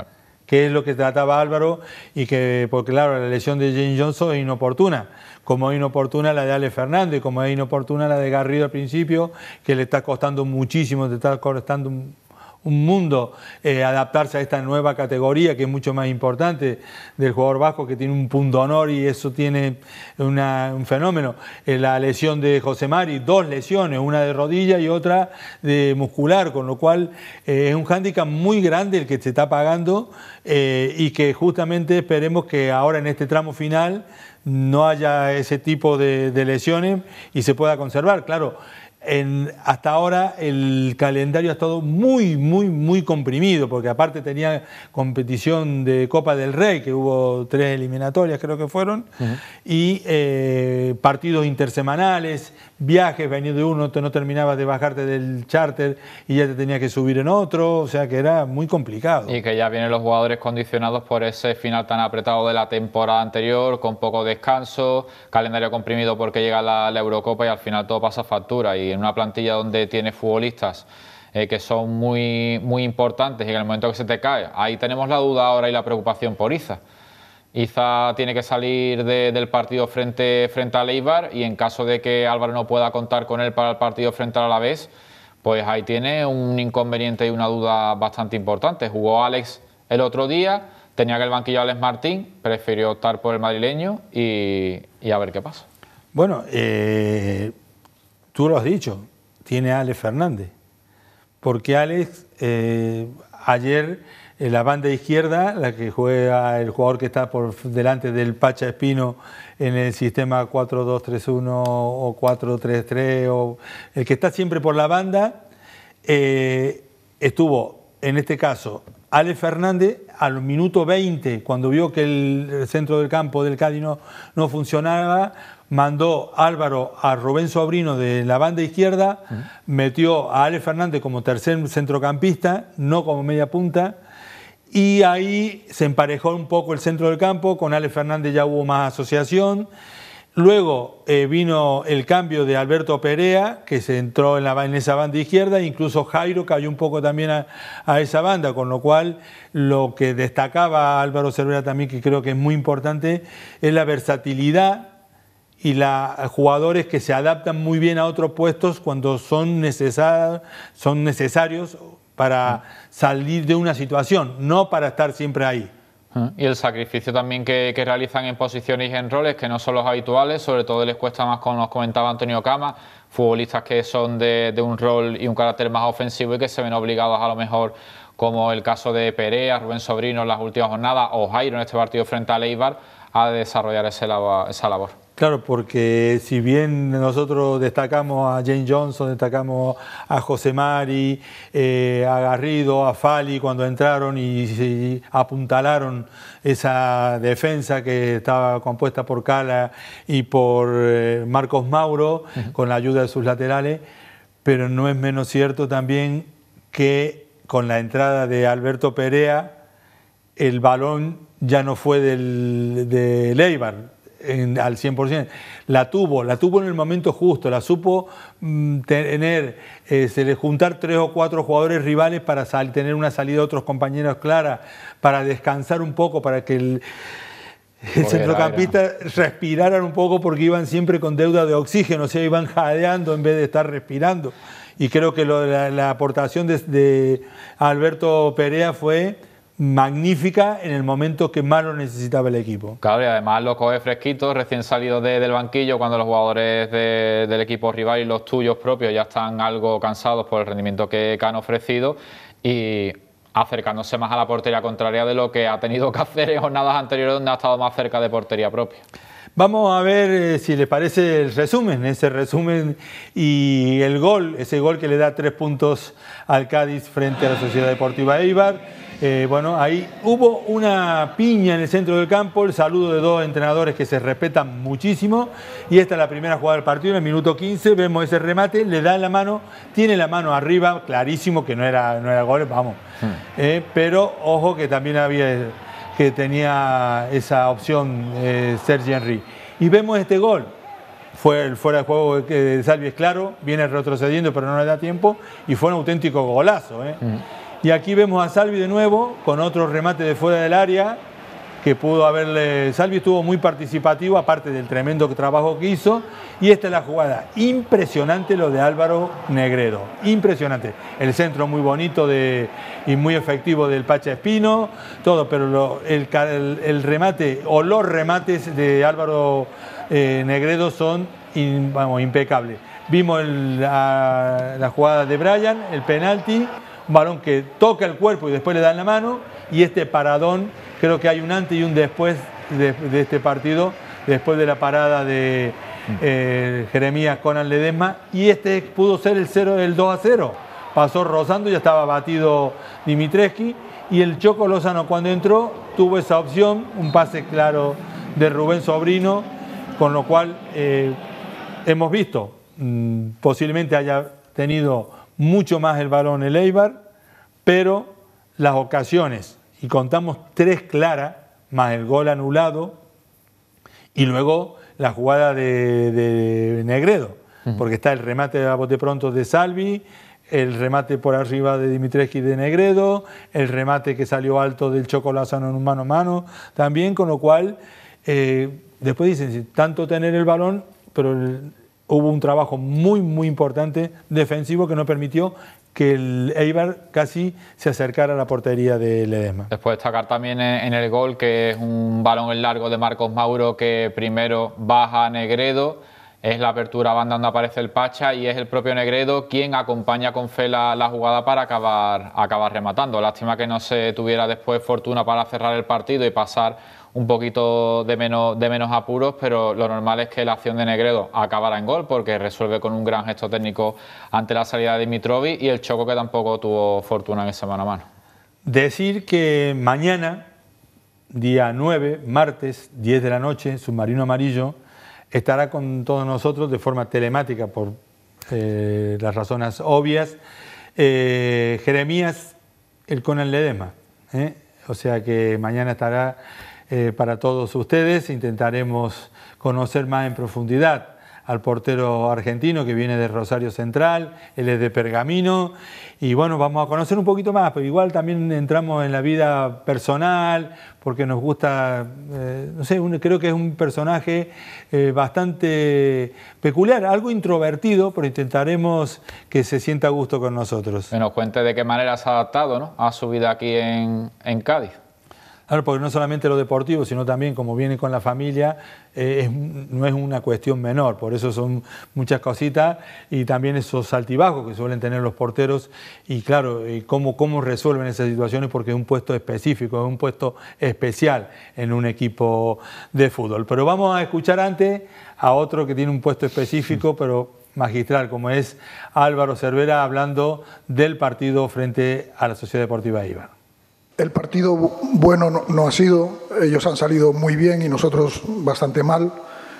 S1: que es lo que trataba Álvaro, y que, porque claro, la lesión de James Johnson es inoportuna, como es inoportuna la de Ale Fernández, como es inoportuna la de Garrido al principio, que le está costando muchísimo, le está costando un, un mundo eh, adaptarse a esta nueva categoría que es mucho más importante del jugador vasco, que tiene un punto honor y eso tiene una, un fenómeno. Eh, la lesión de José Mari, dos lesiones, una de rodilla y otra de muscular, con lo cual eh, es un hándicap muy grande el que se está pagando eh, y que justamente esperemos que ahora en este tramo final no haya ese tipo de, de lesiones y se pueda conservar. Claro, En, hasta ahora el calendario ha estado muy, muy, muy comprimido, porque aparte tenía competición de Copa del Rey, que hubo tres eliminatorias creo que fueron, uh-huh. y eh, partidos intersemanales, viajes, veniendo de uno, te no terminabas de bajarte del charter y ya te tenías que subir en otro, o sea que era muy complicado.
S2: Y que ya vienen los jugadores condicionados por ese final tan apretado de la temporada anterior, con poco descanso, calendario comprimido porque llega la, la Eurocopa y al final todo pasa factura. Y en una plantilla donde tienes futbolistas eh, que son muy, muy importantes y en el momento que se te cae, ahí tenemos la duda ahora y la preocupación por Iza. Iza tiene que salir de, del partido frente, frente al Eibar y en caso de que Álvaro no pueda contar con él para el partido frente al Alavés, pues ahí tiene un inconveniente y una duda bastante importante. Jugó Alex el otro día, tenía que el banquillo a Alex Martín, prefirió optar por el madrileño y, y a ver qué pasa.
S1: Bueno, eh... tú lo has dicho, tiene a Alex Fernández, porque Alex eh, ayer en la banda izquierda, la que juega el jugador que está por delante del Pacha Espino en el sistema cuatro dos tres uno o cuatro tres tres, o el que está siempre por la banda, eh, estuvo en este caso Alex Fernández al minuto veinte, cuando vio que el centro del campo del Cádiz no, no funcionaba, mandó Álvaro a Rubén Sobrino de la banda izquierda, uh-huh. metió a Alex Fernández como tercer centrocampista, no como media punta, y ahí se emparejó un poco el centro del campo, con Alex Fernández ya hubo más asociación. Luego eh, vino el cambio de Alberto Perea, que se entró en, la, en esa banda izquierda, incluso Jairo cayó un poco también a, a esa banda, con lo cual lo que destacaba Álvaro Cervera también, que creo que es muy importante, es la versatilidad y la, jugadores que se adaptan muy bien a otros puestos cuando son, necesar, son necesarios para salir de una situación, no para estar siempre ahí.
S2: Y el sacrificio también que, que realizan en posiciones y en roles que no son los habituales, sobre todo les cuesta más, como nos comentaba Antonio Cama, futbolistas que son de, de un rol y un carácter más ofensivo y que se ven obligados a lo mejor, como el caso de Perea, Rubén Sobrino en las últimas jornadas o Jairo en este partido frente al Eibar, a desarrollar ese labor, esa labor.
S1: Claro, porque si bien nosotros destacamos a James Johnson, destacamos a José Mari, eh, a Garrido, a Fali cuando entraron y, y apuntalaron esa defensa que estaba compuesta por Cala y por eh, Marcos Mauro, uh-huh. con la ayuda de sus laterales, pero no es menos cierto también que con la entrada de Alberto Perea el balón ya no fue del, del Eibar. En, al cien por ciento, la tuvo, la tuvo en el momento justo, la supo mm, tener, eh, se le juntar tres o cuatro jugadores rivales para sal, tener una salida de otros compañeros clara, para descansar un poco, para que el, el centrocampista respiraran un poco, porque iban siempre con deuda de oxígeno, o sea, iban jadeando en vez de estar respirando. Y creo que lo, la, la aportación de, de Alberto Perea fue magnífica en el momento que más lo necesitaba el equipo.
S2: Claro, y además lo coge fresquito, recién salido de, del banquillo, cuando los jugadores de, del equipo rival y los tuyos propios ya están algo cansados por el rendimiento que, que han ofrecido y acercándose más a la portería contraria de lo que ha tenido que hacer en jornadas anteriores donde ha estado más cerca de portería propia.
S1: Vamos a ver eh, si les parece el resumen, ese resumen y el gol, ese gol que le da tres puntos al Cádiz frente a la Sociedad Deportiva Eibar. Eh, bueno, ahí hubo una piña en el centro del campo, el saludo de dos entrenadores que se respetan muchísimo, y esta es la primera jugada del partido. En el minuto quince vemos ese remate, le da la mano, tiene la mano arriba, clarísimo que no era, no era gol, vamos, hmm. eh, pero ojo que también había, que tenía esa opción eh, Sergi Henry. Y vemos este gol, fue el fuera de juego de Salvi, es claro, viene retrocediendo pero no le da tiempo, y fue un auténtico golazo, ¿eh? Hmm. Y aquí vemos a Salvi de nuevo, con otro remate de fuera del área, que pudo haberle... Salvi estuvo muy participativo, aparte del tremendo trabajo que hizo, y esta es la jugada. Impresionante lo de Álvaro Negredo, impresionante. El centro muy bonito de, y muy efectivo del Pacha Espino, todo, pero lo, el, el, el remate, o los remates de Álvaro eh, Negredo son in, vamos, impecables. Vimos el, la, la jugada de Brian, el penalti, un balón que toca el cuerpo y después le dan la mano, y este paradón, creo que hay un antes y un después de, de este partido, después de la parada de eh, Jeremías Conan Ledesma, y este pudo ser el, cero, el dos a cero. Pasó rozando, ya estaba batido Dimitrescu, y el Choco Lozano cuando entró tuvo esa opción, un pase claro de Rubén Sobrino, con lo cual eh, hemos visto, mmm, posiblemente haya tenido mucho más el balón el Eibar, pero las ocasiones, y contamos tres claras, más el gol anulado, y luego la jugada de, de Negredo, uh-huh. porque está el remate a bote pronto de Salvi, el remate por arriba de Dimitrescu de Negredo, el remate que salió alto del Choco Lozano en un mano a mano también, con lo cual, eh, después dicen, tanto tener el balón, pero el, hubo un trabajo muy, muy importante defensivo que no permitió que el Eibar casi se acercara a la portería de Ledesma.
S2: Después destacar también en el gol, que es un balón en largo de Marcos Mauro, que primero baja a Negredo, es la apertura a banda donde aparece el Pacha, y es el propio Negredo quien acompaña con fe la, la jugada para acabar, acabar rematando. Lástima que no se tuviera después fortuna para cerrar el partido y pasar un poquito de menos, de menos apuros, pero lo normal es que la acción de Negredo acabara en gol, porque resuelve con un gran gesto técnico ante la salida de Dimitrovic, y el Choco, que tampoco tuvo fortuna en ese mano a mano.
S1: Decir que mañana, día nueve, martes, diez de la noche, Submarino Amarillo estará con todos nosotros de forma telemática por eh, las razones obvias, eh, Jeremías el Conan Ledesma, ¿eh? O sea que mañana estará eh, para todos ustedes. Intentaremos conocer más en profundidad al portero argentino que viene de Rosario Central, él es de Pergamino, y bueno, vamos a conocer un poquito más, pero igual también entramos en la vida personal, porque nos gusta, eh, no sé, un, creo que es un personaje eh, bastante peculiar, algo introvertido, pero intentaremos que se sienta a gusto con nosotros.
S2: Que nos cuente de qué manera se ha adaptado, ¿no?, a su vida aquí en, en Cádiz.
S1: Claro, porque no solamente lo deportivo, sino también como viene con la familia, eh, es, no es una cuestión menor, por eso son muchas cositas, y también esos altibajos que suelen tener los porteros, y claro, y cómo, cómo resuelven esas situaciones, porque es un puesto específico, es un puesto especial en un equipo de fútbol. Pero vamos a escuchar antes a otro que tiene un puesto específico, pero magistral, como es Álvaro Cervera, hablando del partido frente a la Sociedad Deportiva Eibar.
S4: El partido bueno no, no ha sido, ellos han salido muy bien y nosotros bastante mal.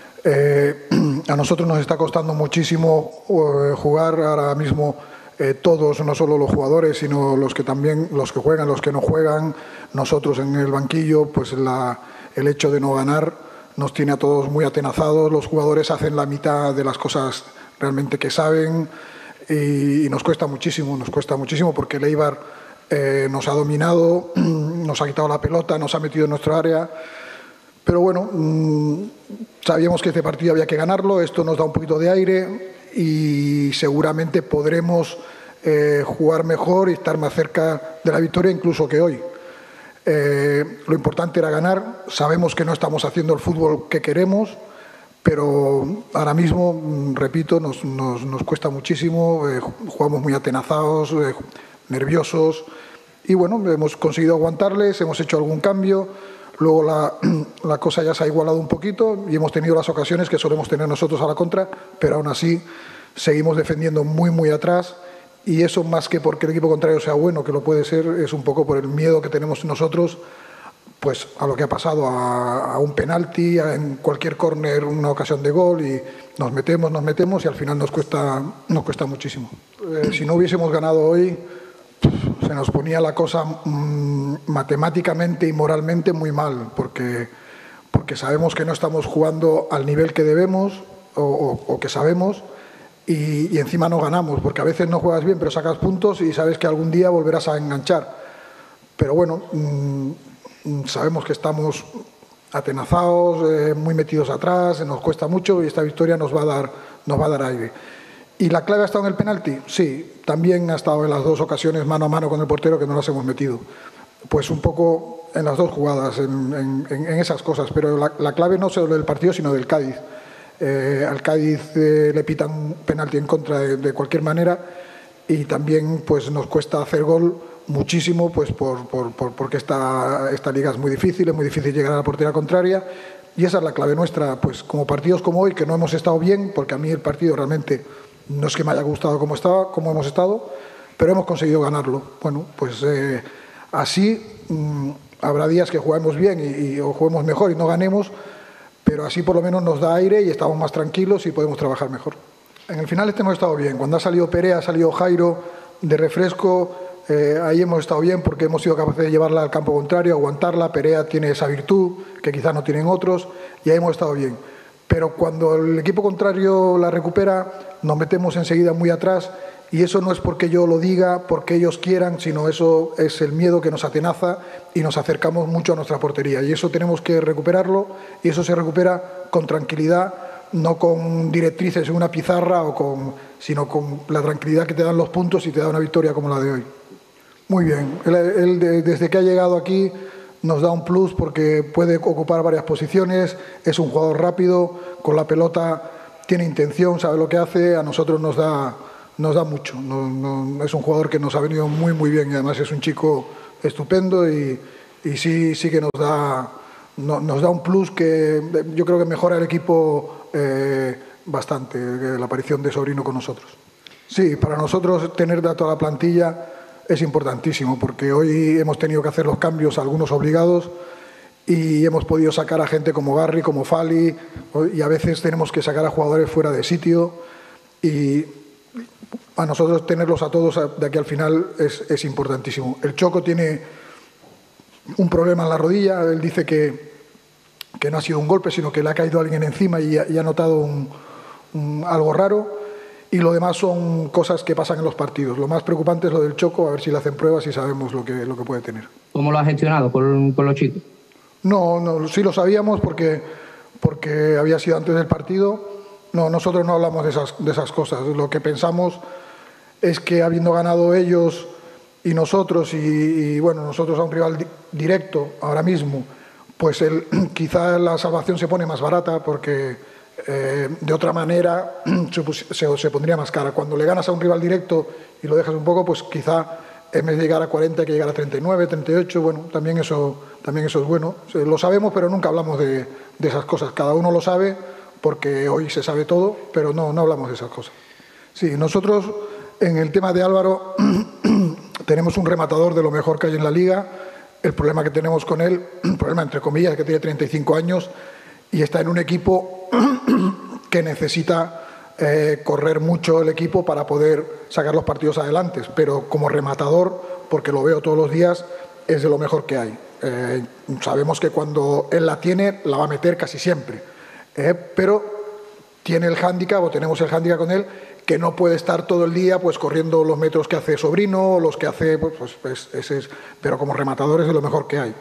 S4: Eh, a nosotros nos está costando muchísimo eh, jugar ahora mismo, eh, todos, no solo los jugadores, sino los que también, los que juegan, los que no juegan. Nosotros en el banquillo, pues la, el hecho de no ganar nos tiene a todos muy atenazados. Los jugadores hacen la mitad de las cosas realmente que saben, y, y nos cuesta muchísimo, nos cuesta muchísimo porque el Eibar Eh, nos ha dominado, nos ha quitado la pelota, nos ha metido en nuestra área, pero bueno, mmm, sabíamos que este partido había que ganarlo, esto nos da un poquito de aire y seguramente podremos eh, jugar mejor y estar más cerca de la victoria incluso que hoy. Eh, lo importante era ganar, sabemos que no estamos haciendo el fútbol que queremos, pero ahora mismo, repito, nos, nos, nos cuesta muchísimo, eh, jugamos muy atenazados, eh, nerviosos, y bueno, hemos conseguido aguantarles, hemos hecho algún cambio, luego la, la cosa ya se ha igualado un poquito y hemos tenido las ocasiones que solemos tener nosotros a la contra, pero aún así seguimos defendiendo muy muy atrás, y eso, más que porque el equipo contrario sea bueno, que lo puede ser, es un poco por el miedo que tenemos nosotros pues a lo que ha pasado, a, a un penalti, a, en cualquier córner una ocasión de gol, y nos metemos, nos metemos y al final nos cuesta, nos cuesta muchísimo. Eh, si no hubiésemos ganado hoy, se nos ponía la cosa mmm, matemáticamente y moralmente muy mal, porque, porque sabemos que no estamos jugando al nivel que debemos o, o, o que sabemos, y, y encima no ganamos, porque a veces no juegas bien pero sacas puntos y sabes que algún día volverás a enganchar. Pero bueno, mmm, sabemos que estamos atenazados, eh, muy metidos atrás, nos cuesta mucho y esta victoria nos va a dar, nos va a dar aire. ¿Y la clave ha estado en el penalti? Sí, también ha estado en las dos ocasiones mano a mano con el portero que no las hemos metido. Pues un poco en las dos jugadas, en, en, en esas cosas, pero la, la clave no solo del partido, sino del Cádiz. Eh, al Cádiz eh, le pitan un penalti en contra de, de cualquier manera y también pues, nos cuesta hacer gol muchísimo, pues por, por, por, porque esta, esta liga es muy difícil, es muy difícil llegar a la portería contraria y esa es la clave nuestra, pues como partidos como hoy, que no hemos estado bien, porque a mí el partido realmente no es que me haya gustado como, estaba, como hemos estado, pero hemos conseguido ganarlo. Bueno, pues eh, así mmm, habrá días que juguemos bien y, y, o juguemos mejor y no ganemos, pero así por lo menos nos da aire y estamos más tranquilos y podemos trabajar mejor. En el final este hemos estado bien, cuando ha salido Perea, ha salido Jairo de refresco. Eh, ahí hemos estado bien porque hemos sido capaces de llevarla al campo contrario, aguantarla. Perea tiene esa virtud que quizás no tienen otros y ahí hemos estado bien. Pero cuando el equipo contrario la recupera, nos metemos enseguida muy atrás y eso no es porque yo lo diga, porque ellos quieran, sino eso es el miedo que nos atenaza y nos acercamos mucho a nuestra portería. Y eso tenemos que recuperarlo y eso se recupera con tranquilidad, no con directrices en una pizarra, o con, sino con la tranquilidad que te dan los puntos y te da una victoria como la de hoy. Muy bien, él, él de, desde que ha llegado aquí nos da un plus porque puede ocupar varias posiciones, es un jugador rápido, con la pelota tiene intención, sabe lo que hace, a nosotros nos da, nos da mucho. No, no, es un jugador que nos ha venido muy muy bien y además es un chico estupendo y, y sí, sí que nos da, no, nos da un plus que yo creo que mejora el equipo eh, bastante, la aparición de Sobrino con nosotros. Sí, para nosotros tener de toda la plantilla es importantísimo porque hoy hemos tenido que hacer los cambios, algunos obligados, y hemos podido sacar a gente como Garri, como Fali, y a veces tenemos que sacar a jugadores fuera de sitio y a nosotros tenerlos a todos de aquí al final es, es importantísimo. El Choco tiene un problema en la rodilla, él dice que, que no ha sido un golpe, sino que le ha caído alguien encima y ha, y ha notado un, un, algo raro. Y lo demás son cosas que pasan en los partidos. Lo más preocupante es lo del Choco, a ver si le hacen pruebas y sabemos lo que, lo que puede tener.
S6: ¿Cómo lo has gestionado con, con los chicos?
S4: No, no, sí lo sabíamos porque, porque había sido antes del partido. No, nosotros no hablamos de esas, de esas cosas. Lo que pensamos es que habiendo ganado ellos y nosotros, y, y bueno, nosotros a un rival di directo ahora mismo, pues el, quizá la salvación se pone más barata porque... Eh, de otra manera se, se, se pondría más cara. Cuando le ganas a un rival directo y lo dejas un poco, pues quizá en vez de llegar a cuarenta hay que llegar a treinta y nueve, treinta y ocho, bueno, también eso, también eso es bueno. Lo sabemos, pero nunca hablamos de, de esas cosas. Cada uno lo sabe porque hoy se sabe todo, pero no, no hablamos de esas cosas. Sí, nosotros en el tema de Álvaro tenemos un rematador de lo mejor que hay en la liga. El problema que tenemos con él, el problema entre comillas, es que tiene treinta y cinco años y está en un equipo que necesita eh, correr mucho el equipo para poder sacar los partidos adelante, pero como rematador, porque lo veo todos los días, es de lo mejor que hay. Eh, sabemos que cuando él la tiene, la va a meter casi siempre, eh, pero tiene el hándicap, o tenemos el hándicap con él, que no puede estar todo el día pues corriendo los metros que hace Sobrino, los que hace, pues, pues ese es, pero como rematador es de lo mejor que hay.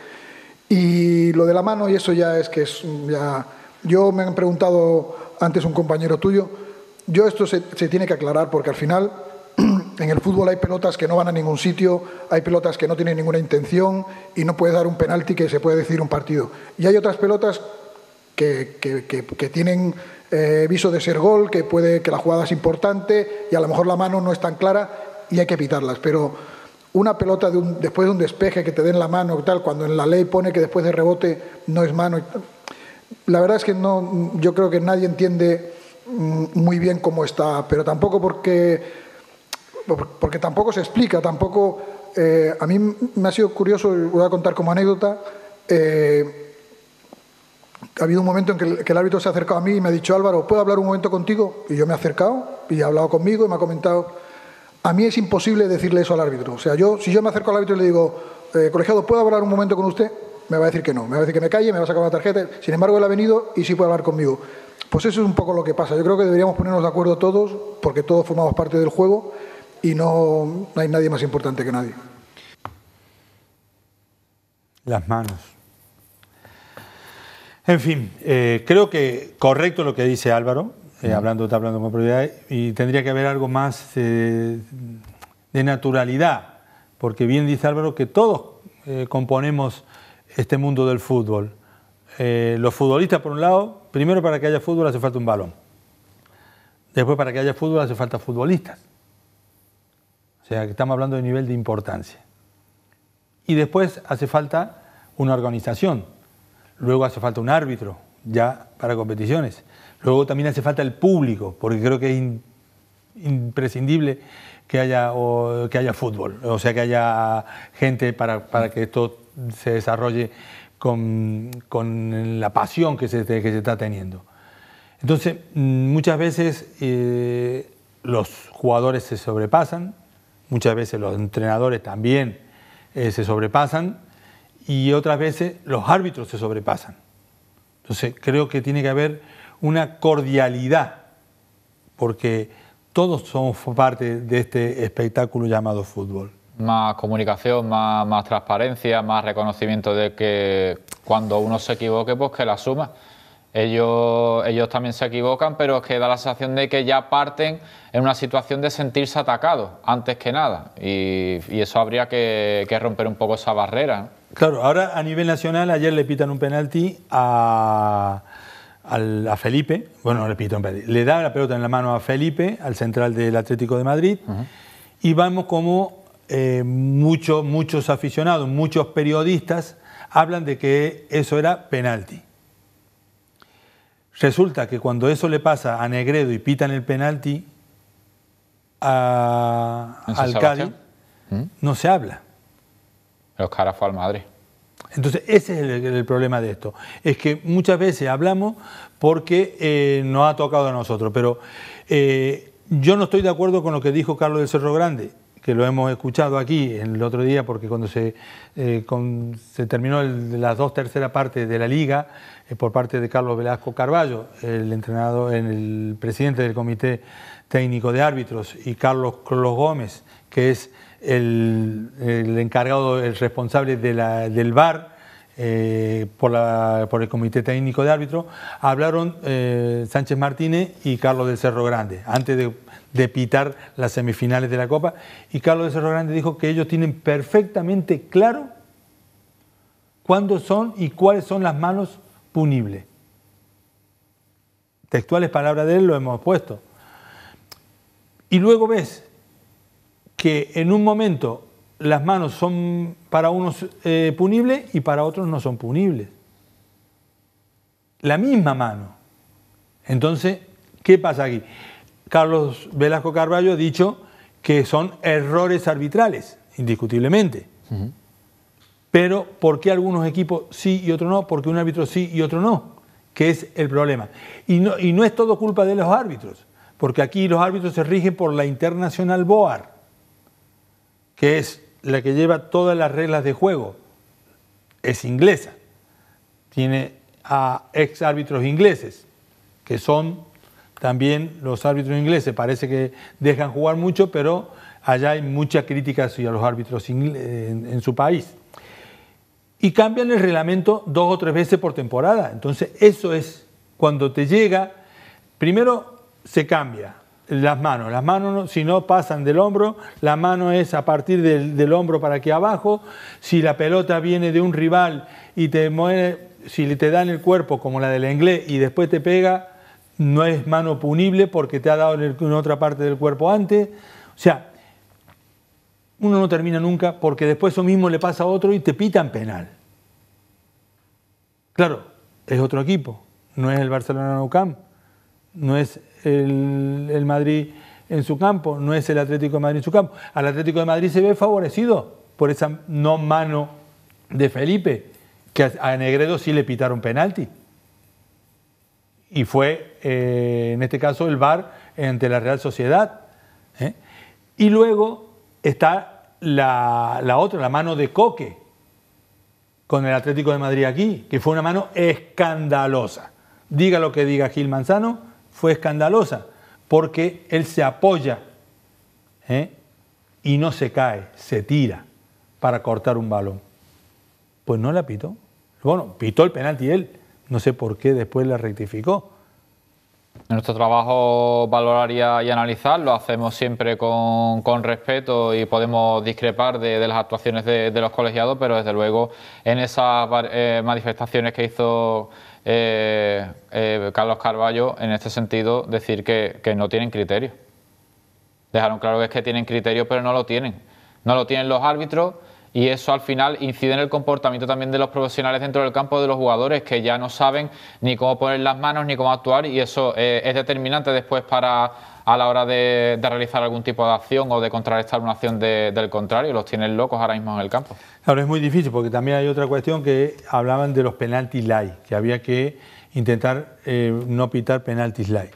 S4: Y lo de la mano, y eso ya es que es ya... Yo me han preguntado antes un compañero tuyo, yo esto se, se tiene que aclarar porque al final en el fútbol hay pelotas que no van a ningún sitio, hay pelotas que no tienen ninguna intención y no puedes dar un penalti que se puede decidir un partido. Y hay otras pelotas que, que, que, que tienen eh, viso de ser gol, que, puede, que la jugada es importante y a lo mejor la mano no es tan clara y hay que pitarlas, pero una pelota de un, después de un despeje que te den la mano y tal, cuando en la ley pone que después de rebote no es mano y tal, la verdad es que no, yo creo que nadie entiende muy bien cómo está, pero tampoco porque, porque tampoco se explica, tampoco, eh, a mí me ha sido curioso, voy a contar como anécdota, eh, ha habido un momento en que el, que el árbitro se ha acercado a mí y me ha dicho, Álvaro, ¿puedo hablar un momento contigo? Y yo me he acercado y ha hablado conmigo y me ha comentado, a mí es imposible decirle eso al árbitro, o sea, yo si yo me acerco al árbitro y le digo, eh, colegiado, ¿puedo hablar un momento con usted? Me va a decir que no, me va a decir que me calle, me va a sacar una tarjeta. Sin embargo, él ha venido y sí puede hablar conmigo. Pues eso es un poco lo que pasa. Yo creo que deberíamos ponernos de acuerdo todos, porque todos formamos parte del juego y no, no hay nadie más importante que nadie.
S1: Las manos. En fin, eh, creo que correcto lo que dice Álvaro, eh, hablando, está hablando con propiedad, y tendría que haber algo más eh, de naturalidad, porque bien dice Álvaro que todos eh, componemos este mundo del fútbol. Eh, los futbolistas, por un lado, primero para que haya fútbol hace falta un balón. Después, para que haya fútbol hace falta futbolistas. O sea, que estamos hablando de nivel de importancia. Y después hace falta una organización. Luego hace falta un árbitro, ya para competiciones. Luego también hace falta el público, porque creo que es in, imprescindible que haya, o, que haya fútbol. O sea, que haya gente para, para que esto se desarrolle con, con la pasión que se, que se está teniendo. Entonces, muchas veces eh, los jugadores se sobrepasan, muchas veces los entrenadores también eh, se sobrepasan y otras veces los árbitros se sobrepasan. Entonces, creo que tiene que haber una cordialidad, porque todos somos parte de este espectáculo llamado fútbol.
S2: Más comunicación, más, más transparencia, más reconocimiento de que cuando uno se equivoque, pues que la asuma. Ellos, ellos también se equivocan, pero es que da la sensación de que ya parten en una situación de sentirse atacados, antes que nada. Y, y eso habría que, que romper un poco esa barrera.
S1: Claro, ahora a nivel nacional, ayer le pitan un penalti a, a, a Felipe, bueno, le pitan un penalti, le da la pelota en la mano a Felipe, al central del Atlético de Madrid, uh-huh. Y vamos como eh, muchos, muchos aficionados, muchos periodistas hablan de que eso era penalti. Resulta que cuando eso le pasa a Negredo y pitan el penalti a, al Cádiz, ¿Mm? no se habla.
S2: Los caras fue al Madrid.
S1: Entonces ese es el, el problema de esto. Es que muchas veces hablamos porque eh, nos ha tocado a nosotros, pero eh, yo no estoy de acuerdo con lo que dijo Carlos del Cerro Grande, que lo hemos escuchado aquí el otro día, porque cuando se, eh, con, se terminó el, las dos terceras partes de la Liga, eh, por parte de Carlos Velasco Carballo, el entrenador, el presidente del Comité Técnico de Árbitros, y Carlos Carlos Gómez, que es el, el encargado, el responsable de la, del V A R, eh, por, la, por el Comité Técnico de Árbitros, hablaron eh, Sánchez Martínez y Carlos del Cerro Grande, antes de, de pitar las semifinales de la Copa, y Carlos del Cerro Grande dijo que ellos tienen perfectamente claro cuándo son y cuáles son las manos punibles. Textuales palabras de él lo hemos puesto. Y luego ves que en un momento las manos son para unos eh, punibles y para otros no son punibles. La misma mano. Entonces, ¿qué pasa aquí? Carlos Velasco Carballo ha dicho que son errores arbitrales, indiscutiblemente. Uh-huh. Pero ¿por qué algunos equipos sí y otros no? Porque un árbitro sí y otro no, que es el problema. Y no, y no es todo culpa de los árbitros, porque aquí los árbitros se rigen por la Internacional B O A R, que es la que lleva todas las reglas de juego. Es inglesa. Tiene a ex árbitros ingleses, que son también los árbitros ingleses. Parece que dejan jugar mucho, pero allá hay mucha crítica hacia los árbitros en, en su país. Y cambian el reglamento dos o tres veces por temporada. Entonces, eso es cuando te llega. Primero se cambia las manos. Las manos, si no pasan del hombro, la mano es a partir del, del hombro para aquí abajo. Si la pelota viene de un rival y te mueve, si te da en el cuerpo, como la del inglés, y después te pega, no es mano punible porque te ha dado en, en otra parte del cuerpo antes. O sea, uno no termina nunca, porque después eso mismo le pasa a otro y te pitan penal. Claro, es otro equipo, no es el Barcelona Nou Camp, no es el, el Madrid en su campo, no es el Atlético de Madrid en su campo. Al Atlético de Madrid se ve favorecido por esa no mano de Felipe, que a, a Negredo sí le pitaron penalti. Y fue, eh, en este caso, el V A R ante la Real Sociedad. ¿eh? Y luego está la, la otra, la mano de Coque, con el Atlético de Madrid aquí, que fue una mano escandalosa. diga lo que diga Gil Manzano, fue escandalosa, porque él se apoya ¿eh? y no se cae, se tira para cortar un balón. Pues no la pitó. Bueno, pitó el penalti él, no sé por qué después la rectificó.
S2: Nuestro trabajo valorar y, y analizar lo hacemos siempre con, con respeto y podemos discrepar de, de las actuaciones de, de los colegiados, pero desde luego en esas eh, manifestaciones que hizo eh, eh, Carlos Carballo, en este sentido, decir que, que no tienen criterio. Dejaron claro que es que tienen criterio, pero no lo tienen. No lo tienen los árbitros. Y eso al final incide en el comportamiento también de los profesionales dentro del campo, de los jugadores, que ya no saben ni cómo poner las manos ni cómo actuar, y eso eh, es determinante después para a la hora de, de realizar algún tipo de acción o de contrarrestar una acción de, del contrario. Los tienen locos ahora mismo en el campo.
S1: Claro, es muy difícil porque también hay otra cuestión que hablaban de los penaltis light, que había que intentar eh, no pitar penaltis light.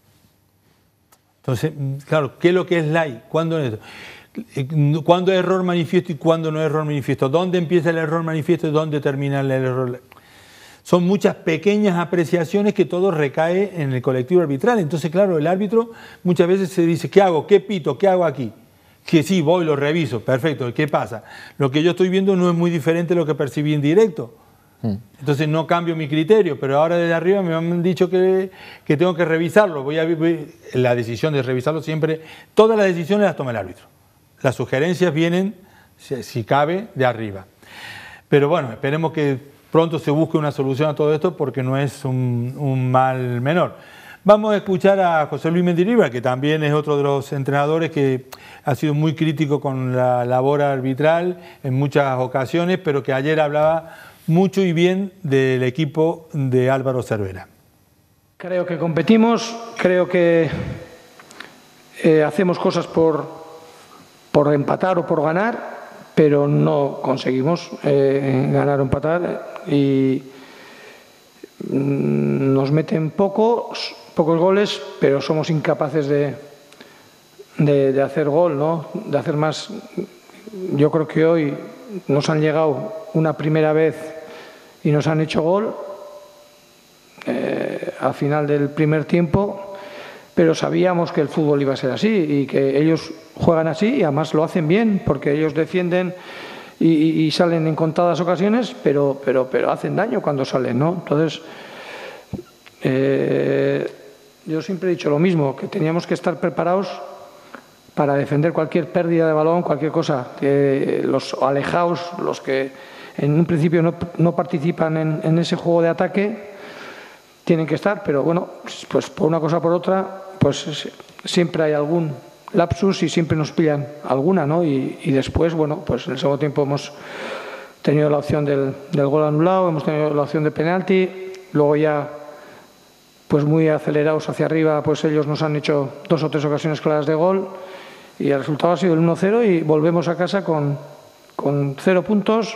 S1: Entonces, claro, ¿qué es lo que es light? ¿Cuándo es esto? ¿Cuándo es error manifiesto y cuándo no es error manifiesto? ¿Dónde empieza el error manifiesto y dónde termina el error? Son muchas pequeñas apreciaciones que todo recae en el colectivo arbitral. Entonces, claro, el árbitro muchas veces se dice, ¿qué hago? ¿Qué pito? ¿Qué hago aquí? Que sí, voy, lo reviso, perfecto. ¿Qué pasa? Lo que yo estoy viendo no es muy diferente de lo que percibí en directo. Entonces no cambio mi criterio, pero ahora desde arriba me han dicho que, que tengo que revisarlo. Voy a, voy, la decisión de revisarlo siempre, todas las decisiones las toma el árbitro. Las sugerencias vienen, si, si cabe, de arriba. Pero bueno, esperemos que pronto se busque una solución a todo esto porque no es un, un mal menor. Vamos a escuchar a José Luis Mendilibar, que también es otro de los entrenadores que ha sido muy crítico con la labor arbitral en muchas ocasiones, pero que ayer hablaba mucho y bien del equipo de Álvaro Cervera.
S6: Creo que competimos, creo que eh, hacemos cosas por, por empatar o por ganar, pero no conseguimos eh, ganar o empatar y nos meten pocos, pocos goles, pero somos incapaces de, de, de hacer gol, ¿no? De hacer más. Yo creo que hoy nos han llegado una primera vez y nos han hecho gol eh, al final del primer tiempo, pero sabíamos que el fútbol iba a ser así y que ellos juegan así y además lo hacen bien porque ellos defienden y, y, y salen en contadas ocasiones, pero, pero, pero hacen daño cuando salen, ¿no? Entonces, eh, yo siempre he dicho lo mismo, que teníamos que estar preparados para defender cualquier pérdida de balón, cualquier cosa. Que los alejados, los que en un principio no, no participan en, en ese juego de ataque, tienen que estar, pero bueno, pues por una cosa o por otra, pues siempre hay algún lapsus y siempre nos pillan alguna, ¿no? Y, y después, bueno, pues en el segundo tiempo hemos tenido la opción del, del gol anulado, hemos tenido la opción de penalti, luego ya, pues muy acelerados hacia arriba, pues ellos nos han hecho dos o tres ocasiones claras de gol y el resultado ha sido el uno cero y volvemos a casa con, con cero puntos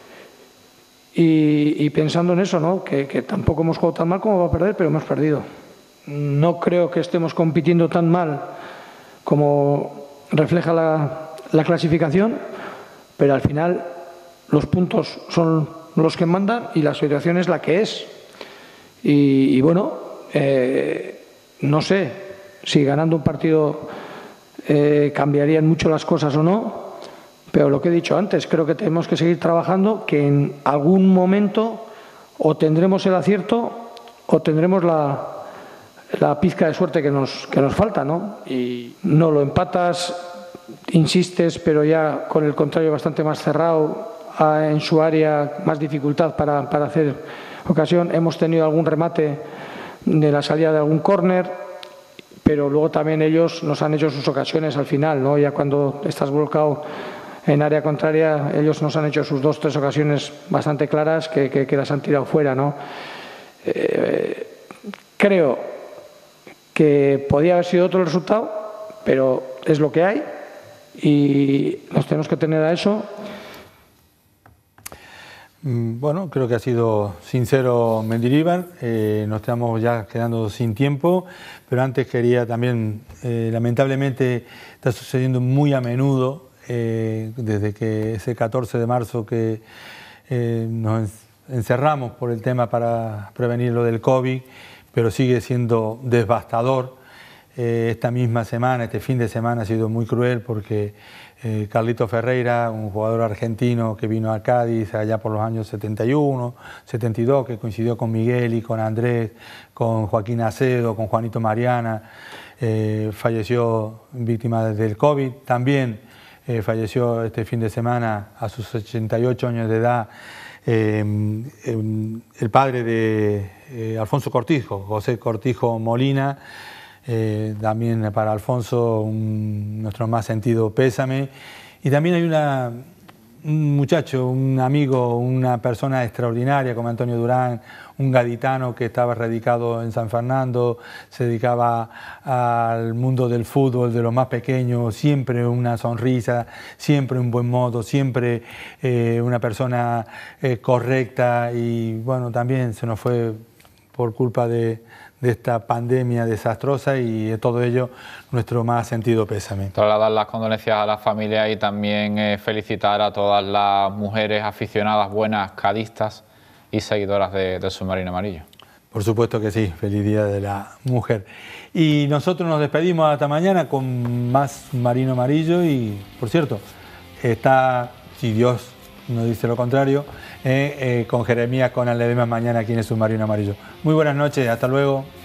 S6: y, y pensando en eso, ¿no? Que, que tampoco hemos jugado tan mal como va a perder, pero hemos perdido. No creo que estemos compitiendo tan mal como refleja la, la clasificación, pero al final los puntos son los que mandan y la situación es la que es. Y, y bueno, eh, no sé si ganando un partido eh, cambiarían mucho las cosas o no, pero lo que he dicho antes, creo que tenemos que seguir trabajando, que en algún momento o tendremos el acierto o tendremos la, la pizca de suerte que nos, que nos falta, ¿no? Y no lo empatas, insistes, pero ya con el contrario bastante más cerrado, a, en su área más dificultad para, para hacer ocasión. Hemos tenido algún remate de la salida de algún córner, pero luego también ellos nos han hecho sus ocasiones al final, ¿no? Ya cuando estás volcado en área contraria, ellos nos han hecho sus dos tres ocasiones bastante claras que, que, que las han tirado fuera, ¿no? Eh, creo que podía haber sido otro el resultado, pero es lo que hay y nos tenemos que tener a eso.
S1: Bueno, creo que ha sido sincero Mendilibar, eh, nos estamos ya quedando sin tiempo, pero antes quería también, eh, lamentablemente está sucediendo muy a menudo, eh, desde que ese catorce de marzo que eh, nos encerramos por el tema para prevenir lo del COVID, pero sigue siendo devastador. Eh, esta misma semana, este fin de semana ha sido muy cruel porque eh, Carlito Ferreira, un jugador argentino que vino a Cádiz allá por los años setenta y uno, setenta y dos, que coincidió con Miguel y con Andrés, con Joaquín Acedo, con Juanito Mariana, eh, falleció víctima del COVID. También eh, falleció este fin de semana a sus ochenta y ocho años de edad eh, eh, el padre de eh, Alfonso Cortijo, José Cortijo Molina. Eh, también para Alfonso un, nuestro más sentido pésame. Y también hay una, un muchacho, un amigo, una persona extraordinaria como Antonio Durán, un gaditano que estaba radicado en San Fernando, se dedicaba al mundo del fútbol, de los más pequeños, siempre una sonrisa, siempre un buen modo, siempre eh, una persona eh, correcta, y bueno, también se nos fue por culpa de de esta pandemia desastrosa, y de todo ello nuestro más sentido pésame.
S2: Trasladar las condolencias a la familia y también eh, felicitar a todas las mujeres aficionadas, buenas, cadistas y seguidoras de, del Submarino Amarillo.
S1: Por supuesto que sí, feliz Día de la Mujer. Y nosotros nos despedimos hasta mañana con más Submarino Amarillo, y por cierto, está, si Dios no dice lo contrario, eh, eh, con Jeremías con Ledesma mañana aquí en el Submarino Amarillo. Muy buenas noches, hasta luego.